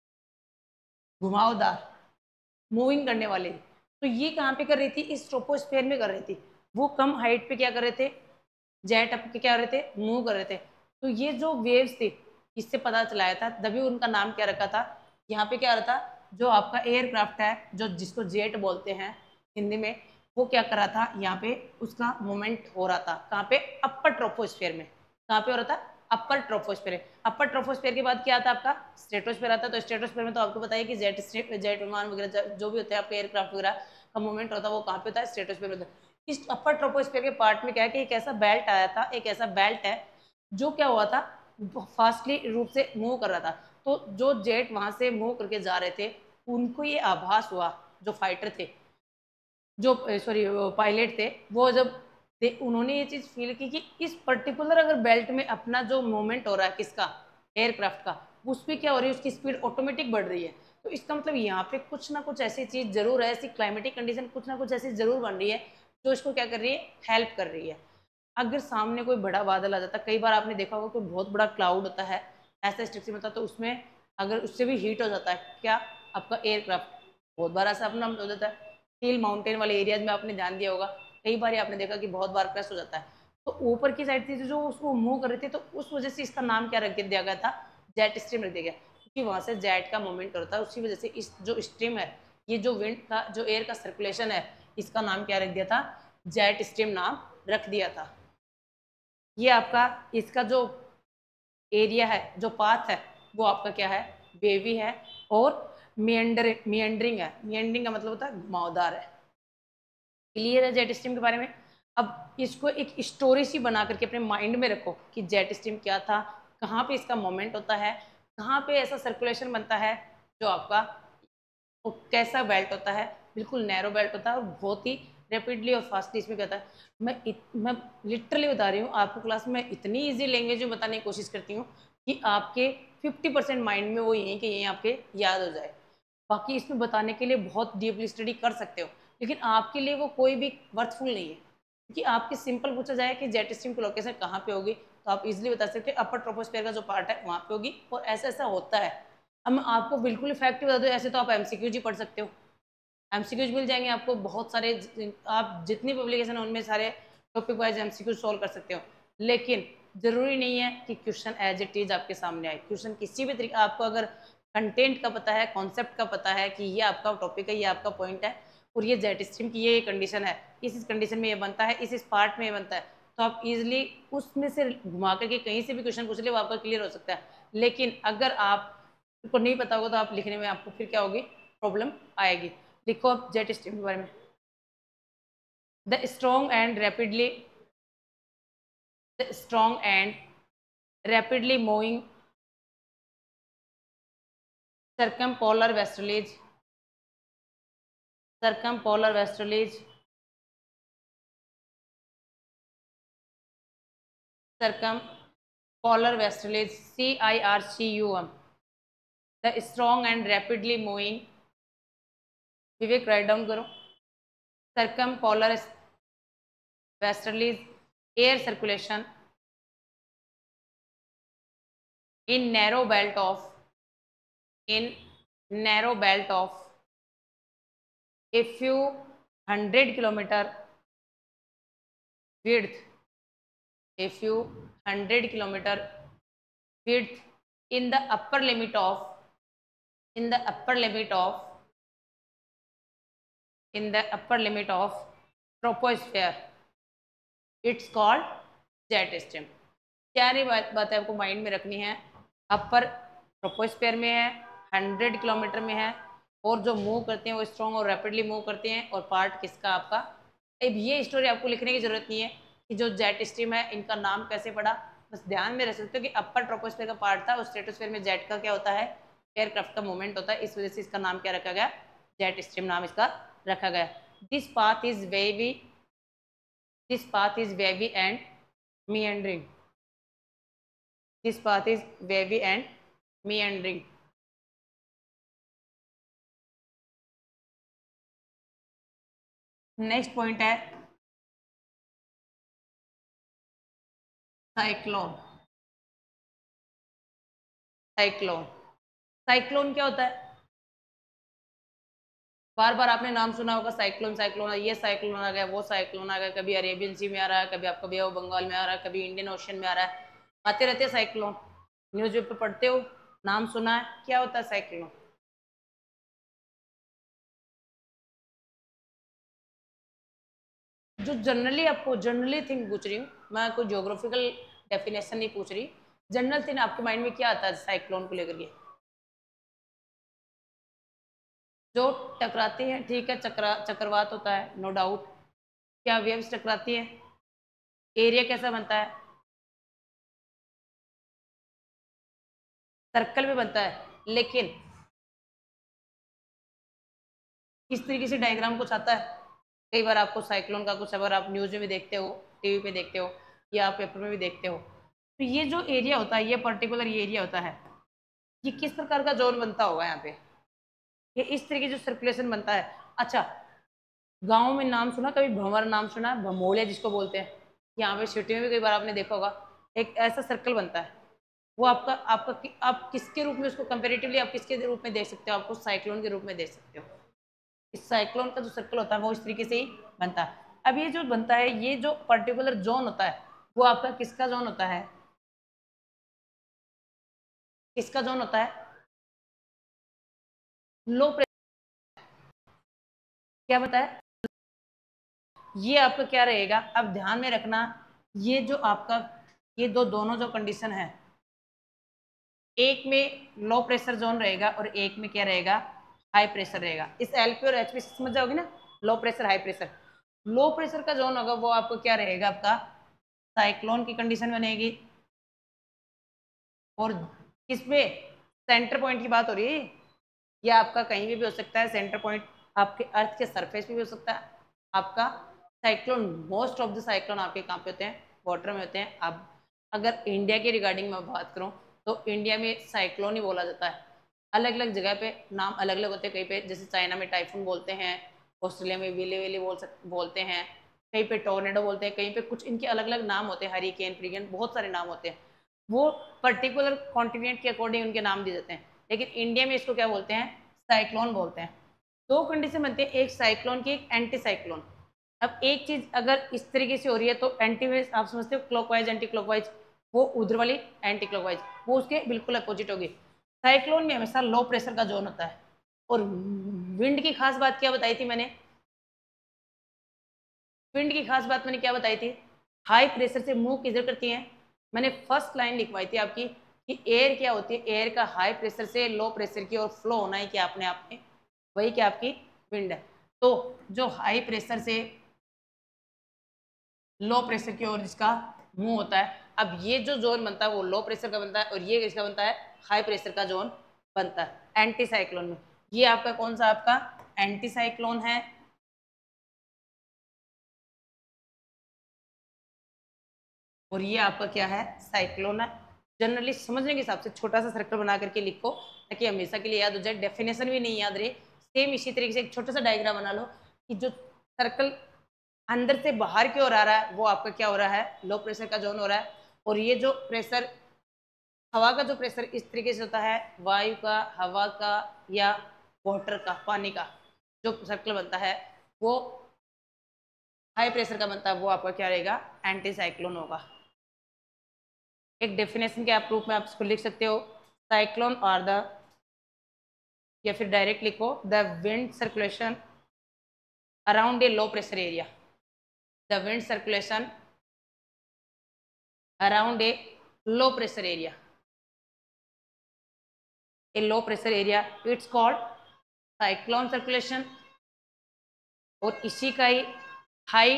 घुमावदार, मूविंग करने वाले। तो ये कहाँ पे कर रही थी? इस ट्रोपोस्फेयर में कर रही थी। वो कम हाइट पे क्या कर रहे थे? जेट अप के क्या कर रहे थे? मूव कर रहे थे। तो ये जो वेव्स थी, इससे पता चलाया था, तभी उनका नाम क्या रखा था? यहाँ पे क्या रहा था, जो आपका एयरक्राफ्ट है, जो जिसको जेट बोलते हैं हिंदी में, वो क्या कर रहा था? यहाँ पे उसका मूवमेंट हो रहा था। कहाँ पे? अपर ट्रोपोस्फेयर में। कहाँ पे हो रहा था? अपर ट्रोपोस्फेयर। अपर ट्रोपोस्फेयर के बाद क्या आता है आपका? स्ट्रेटोस्फेयर आता है। तो स्ट्रेटोस्फेयर में तो आपको पता है कि जेट विमान वगैरह जो भी होते हैं आपके एयरक्राफ्ट वगैरह का मूवमेंट होता है, वो कहाँ पे होता है? स्ट्रेटोस्फेयर में होता है। इस अपर ट्रोपोस्फेयर के पार्ट में क्या है कि एक ऐसा बेल्ट आया था, एक ऐसा बेल्ट है जो क्या हुआ था? फास्टली रूप से मूव कर रहा था। तो जो जेट वहां से मूव करके जा रहे थे, उनको ये आभास हुआ, जो फाइटर थे, जो सॉरी पायलट थे, वो जब उन्होंने ये चीज़ फील की कि इस पर्टिकुलर अगर बेल्ट में अपना जो मूवमेंट हो रहा है, किसका? एयरक्राफ्ट का, उस पर क्या हो रही है? उसकी स्पीड ऑटोमेटिक बढ़ रही है। तो इसका मतलब यहाँ पे कुछ ना कुछ ऐसी चीज़ जरूर है, ऐसी क्लाइमेटिक कंडीशन कुछ ना कुछ ऐसी जरूर बन रही है जो इसको क्या कर रही है? हेल्प कर रही है। अगर सामने कोई बड़ा बादल आ जाता, कई बार आपने देखा होगा कोई बहुत बड़ा क्लाउड होता है, ऐसा स्ट्रक्चर में होता है, तो उसमें अगर उससे भी हीट हो जाता है क्या? आपका एयरक्राफ्ट। बहुत बार ऐसा अपना हो जाता है, हिल माउंटेन वाले एरियाज में आपने ध्यान दिया होगा, कई बार आपने देखा कि बहुत बार क्रैश हो जाता है। तो ऊपर की साइड थी जो उसको मूव कर रही थी, तो उस वजह से इसका नाम क्या रख दिया गया था? जेट स्ट्रीम रख दिया गया, क्योंकि वहां से जेट का मूवमेंट होता है, उसी वजह से इस जो स्ट्रीम है, ये जो विंड का जो एयर का सर्कुलेशन है, इसका नाम क्या रख दिया था? जेट स्ट्रीम नाम रख दिया था। ये आपका इसका जो एरिया है, जो पाथ है, वो आपका क्या है? वेवी है और मियंडरिंग है। मियंडरिंग का मतलब होता है घुमावदार है। क्लियर है जेट स्ट्रीम के बारे में? अब इसको एक स्टोरी सी बना करके अपने माइंड में रखो कि जेट स्ट्रीम क्या था, कहाँ पे इसका मोमेंट होता है, कहाँ पे ऐसा सर्कुलेशन बनता है, जो आपका वो कैसा बेल्ट होता है? बिल्कुल नैरो बेल्ट होता है और बहुत ही रैपिडली और फास्टली इसमें कहता है। मैं लिटरली बता रही हूँ आपको, क्लास में इतनी इजी लैंग्वेज में बताने की कोशिश करती हूँ कि आपके 50% माइंड में वो यही कि यही आपके याद हो जाए। बाकी इसमें बताने के लिए बहुत डीपली स्टडी कर सकते हो, लेकिन आपके लिए वो कोई भी वर्थफुल नहीं है, क्योंकि आपके सिंपल पूछा जाए कि जेट स्ट्रीम की लोकेशन कहाँ पे होगी, तो आप इजीली बता सकते हो अपर ट्रोपोस्फेयर का जो पार्ट है वहाँ पे होगी, और ऐसा ऐसा होता है। अब मैं आपको बिल्कुल इफेक्टिव बता दूँ, ऐसे तो आप एमसीक्यूज ही पढ़ सकते हो, एमसीक्यूज मिल जाएंगे आपको बहुत सारे, आप जितनी पब्लिकेशन है उनमें सारे टॉपिक वाइज एमसीक्यूज सॉल्व कर सकते हो। लेकिन जरूरी नहीं है कि क्वेश्चन एज इट इज आपके सामने आए। क्वेश्चन किसी भी तरीके, आपको अगर कंटेंट का पता है, कॉन्सेप्ट का पता है कि ये आपका टॉपिक है, ये आपका पॉइंट है, और ये जेट स्ट्रीम की ये कंडीशन है, इस कंडीशन में ये बनता है, इस पार्ट में ये बनता है, तो आप इजिली उसमें से घुमा करके कहीं से भी क्वेश्चन पूछ ले, वो आपका क्लियर हो सकता है। लेकिन अगर आपको नहीं पता होगा तो आप लिखने में आपको फिर क्या होगी? प्रॉब्लम आएगी। लिखो आप जेट स्ट्रीम के बारे में। The strong and rapidly strong and rapidly moving circumpolar westerlies, circumpolar westerlies, circumpolar westerlies, CIRCUM, the strong and rapidly moving, Vivek write down करो, circumpolar westerlies air circulation in narrow belt of a few 100 kilometer width, a few 100 kilometer width in the upper limit of troposphere. It's called jet stream. सारी बातें आपको mind में रखनी है. अपर troposphere में है, 100 kilometre में है, और जो मूव करते हैं वो स्ट्रॉन्ग और रैपिडली मूव करते हैं. और पार्ट किसका आपका. अब ये स्टोरी आपको लिखने की जरूरत नहीं है कि जो जेट स्ट्रीम है इनका नाम कैसे पड़ा. बस ध्यान में रख सकते हो कि अपर ट्रोपोस्फेयर का पार्ट था, और स्ट्रेटोस्फेयर में जेट का क्या होता है, एयरक्राफ्ट का मूवमेंट होता है. इस वजह से इसका नाम क्या रखा गया, जेट स्ट्रीम नाम इसका रखा गया. This path is wavy and meandering. This path is wavy and meandering. Next point है साइक्लोन. साइक्लोन क्या होता है. बार बार आपने नाम सुना होगा, साइक्लोन. ये साइक्लोन आ गया, वो साइक्लोन आ गया. कभी अरेबियन सी में आ रहा है, कभी आपका बे ऑफ बंगाल में आ रहा है, कभी इंडियन ओशन में आ रहा है. आते रहते हैं साइक्लोन. न्यूज़पेपर पढ़ते हो, नाम सुना है. क्या होता है साइक्लोन. जो जनरली थिंग पूछ रही हूँ मैं, कोई ज्योग्राफिकल डेफिनेशन नहीं पूछ रही. जनरल थिंग आपके माइंड में क्या आता है साइक्लोन को लेकर के. जो टकराती है, ठीक है, चक्रवात होता है, नो डाउट. क्या वेव्स टकराती है. एरिया कैसा बनता है, सर्कल में बनता है. लेकिन किस तरीके से डायग्राम कुछ आता है. कई बार आपको साइक्लोन का कुछ, अगर आप न्यूज़ में भी देखते हो, टीवी पे देखते हो, या आप पेपर में भी देखते हो, तो ये जो एरिया होता है, ये पर्टिकुलर ये एरिया होता है, ये किस प्रकार का जोन बनता होगा यहाँ पे. ये इस तरीके जो सर्कुलेशन बनता है. अच्छा, गांव में नाम सुना कभी, भंवर नाम सुना है, भमोलिया जिसको बोलते हैं. यहाँ पे सिटी में भी कई बार आपने देखा होगा, एक ऐसा सर्कल बनता है. वो आपका आप किसके रूप में उसको कंपेरेटिवली आप किसके रूप में देख सकते हो, आपको साइक्लोन के रूप में देख सकते हो. इस साइक्लोन का जो सर्कल होता है वो इस तरीके से ही बनता है. अब ये जो बनता है, ये जो पर्टिकुलर जोन होता है, वो आपका किसका जोन होता है, किसका जोन होता है. Low pressure. क्या बताया, ये आपका क्या रहेगा. अब ध्यान में रखना, ये जो आपका ये दोनों जो कंडीशन है, एक में लो प्रेशर जोन रहेगा और एक में क्या रहेगा, हाई प्रेशर रहेगा. इस एलपी और एचपी समझ जाओगे ना, low pressure high pressure. Low pressure का जोन होगा वो आपको क्या रहेगा, आपका साइक्लोन की कंडीशन बनेगी. और किसमें, सेंटर पॉइंट की बात हो रही है. या आपका कहीं भी हो सकता है सेंटर पॉइंट, आपके अर्थ के सरफेस पे भी हो सकता है. आपका cyclone, most of the cyclone आपके कहाँ पे होते हैं, वाटर में होते हैं. अब अगर इंडिया के रिगार्डिंग मैं बात करूँ तो इंडिया में साइक्लोन ही बोला जाता है. अलग अलग जगह पे नाम अलग अलग होते हैं. कहीं पे जैसे चाइना में टाइफून बोलते हैं, ऑस्ट्रेलिया में विले विले बोलते हैं, कहीं पे टोर्नेडो बोलते हैं, कहीं पे कुछ इनके अलग अलग नाम होते हैं, हरिकेन फ्रीगन, बहुत सारे नाम होते हैं. वो पर्टिकुलर कॉन्टिनेंट के अकॉर्डिंग उनके नाम दिए जाते हैं. लेकिन इंडिया में इसको क्या बोलते हैं, साइक्लोन बोलते हैं. दो कंडीशन बनते हैं, एक साइक्लोन की, एक एंटी साइक्लोन. अब एक चीज अगर इस तरीके से हो रही है तो एंटी वेज आप समझते हो, क्लॉकवाइज एंटी क्लॉकवाइज, वो उधर वाली एंटी क्लॉकवाइज, वो उसके बिल्कुल अपोजिट होगी. साइक्लोन में हमेशा लो प्रेशर का जोन होता है. और विंड की खास बात क्या बताई थी मैंने, विंड की खास बात मैंने क्या बताई थी, हाई प्रेशर से मूव किधर करती है. मैंने फर्स्ट लाइन लिखवाई थी आपकी कि एयर क्या होती है, एयर का हाई प्रेशर से लो प्रेशर की ओर फ्लो होना ही क्या अपने आप में, वही क्या आपकी विंड है. तो जो हाई प्रेशर से लो प्रेशर की ओर जिसका मूव होता है। अब ये जो जोन बनता है वो लो प्रेशर का बनता है और ये किसका बनता है, हाई प्रेशर का जोन बनता है एंटी साइक्लोन में। ये आपका कौन सा आपका एंटी साइक्लोन है, और ये आपका क्या है, साइक्लोन है। जनरली समझने के हिसाब से छोटा सा सर्कल बना करके लिखो ताकि हमेशा के लिए याद हो जाए, डेफिनेशन भी नहीं याद रहे। सेम इसी तरीके से एक छोटा सा डायग्राम बना लो कि जो सर्कल अंदर से बाहर की ओर आ रहा है वो आपका क्या हो रहा है, लो प्रेशर का जोन हो रहा है। और ये जो प्रेशर, हवा का जो प्रेशर इस तरीके से होता है, वायु का, हवा का या वाटर का, पानी का जो सर्कल बनता है वो हाई प्रेशर का बनता है, वो आपका क्या रहेगा, एंटी साइक्लोन होगा। एक डेफिनेशन के आप रूप में आप इसको लिख सकते हो, साइक्लोन और द, या फिर डायरेक्ट लिखो the wind circulation around a low pressure area, the wind circulation around a low pressure area, a low pressure area it's called cyclone circulation. और इसी का ही high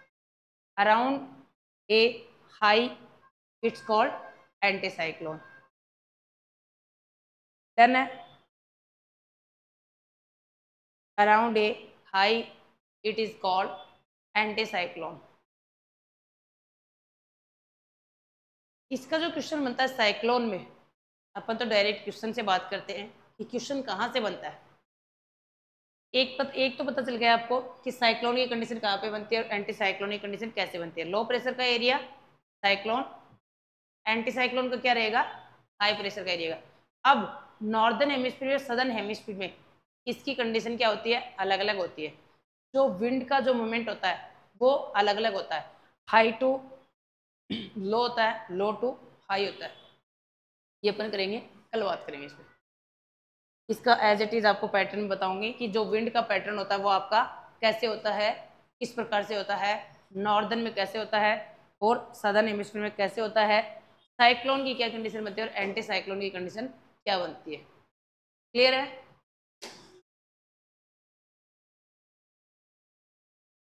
around a high it's called anticyclone. Done है, around a high it is called anticyclone. इसका जो question बनता है cyclone में, अपन तो डायरेक्ट क्वेश्चन से बात करते हैं कि क्वेश्चन कहाँ से बनता है। एक तो पता चल गया आपको कि साइक्लोन की कंडीशन कहाँ पे बनती है और एंटी साइक्लोन की कंडीशन कैसे बनती है। लो प्रेशर का एरिया साइक्लोन, एंटी साइक्लोन का क्या रहेगा, हाई प्रेशर का एरिया। अब नॉर्दर्न हेमिस्फीयर और सदर्न हेमिस्फीयर में इसकी कंडीशन क्या होती है, अलग अलग होती है। जो विंड का जो मोमेंट होता है वो अलग अलग होता है, हाई टू लो होता है, लो टू हाई होता है। ये अपन करेंगे, कल बात करेंगे इस पर। इसका एज इट इज आपको पैटर्न बताऊंगी कि जो विंड का पैटर्न होता है वो आपका कैसे होता है, किस प्रकार से होता है, नॉर्दर्न में कैसे होता है और सदर्न हेमिस्फीयर में कैसे होता है, साइक्लोन की क्या कंडीशन बनती है और एंटी साइक्लोन की कंडीशन क्या बनती है। क्लियर है।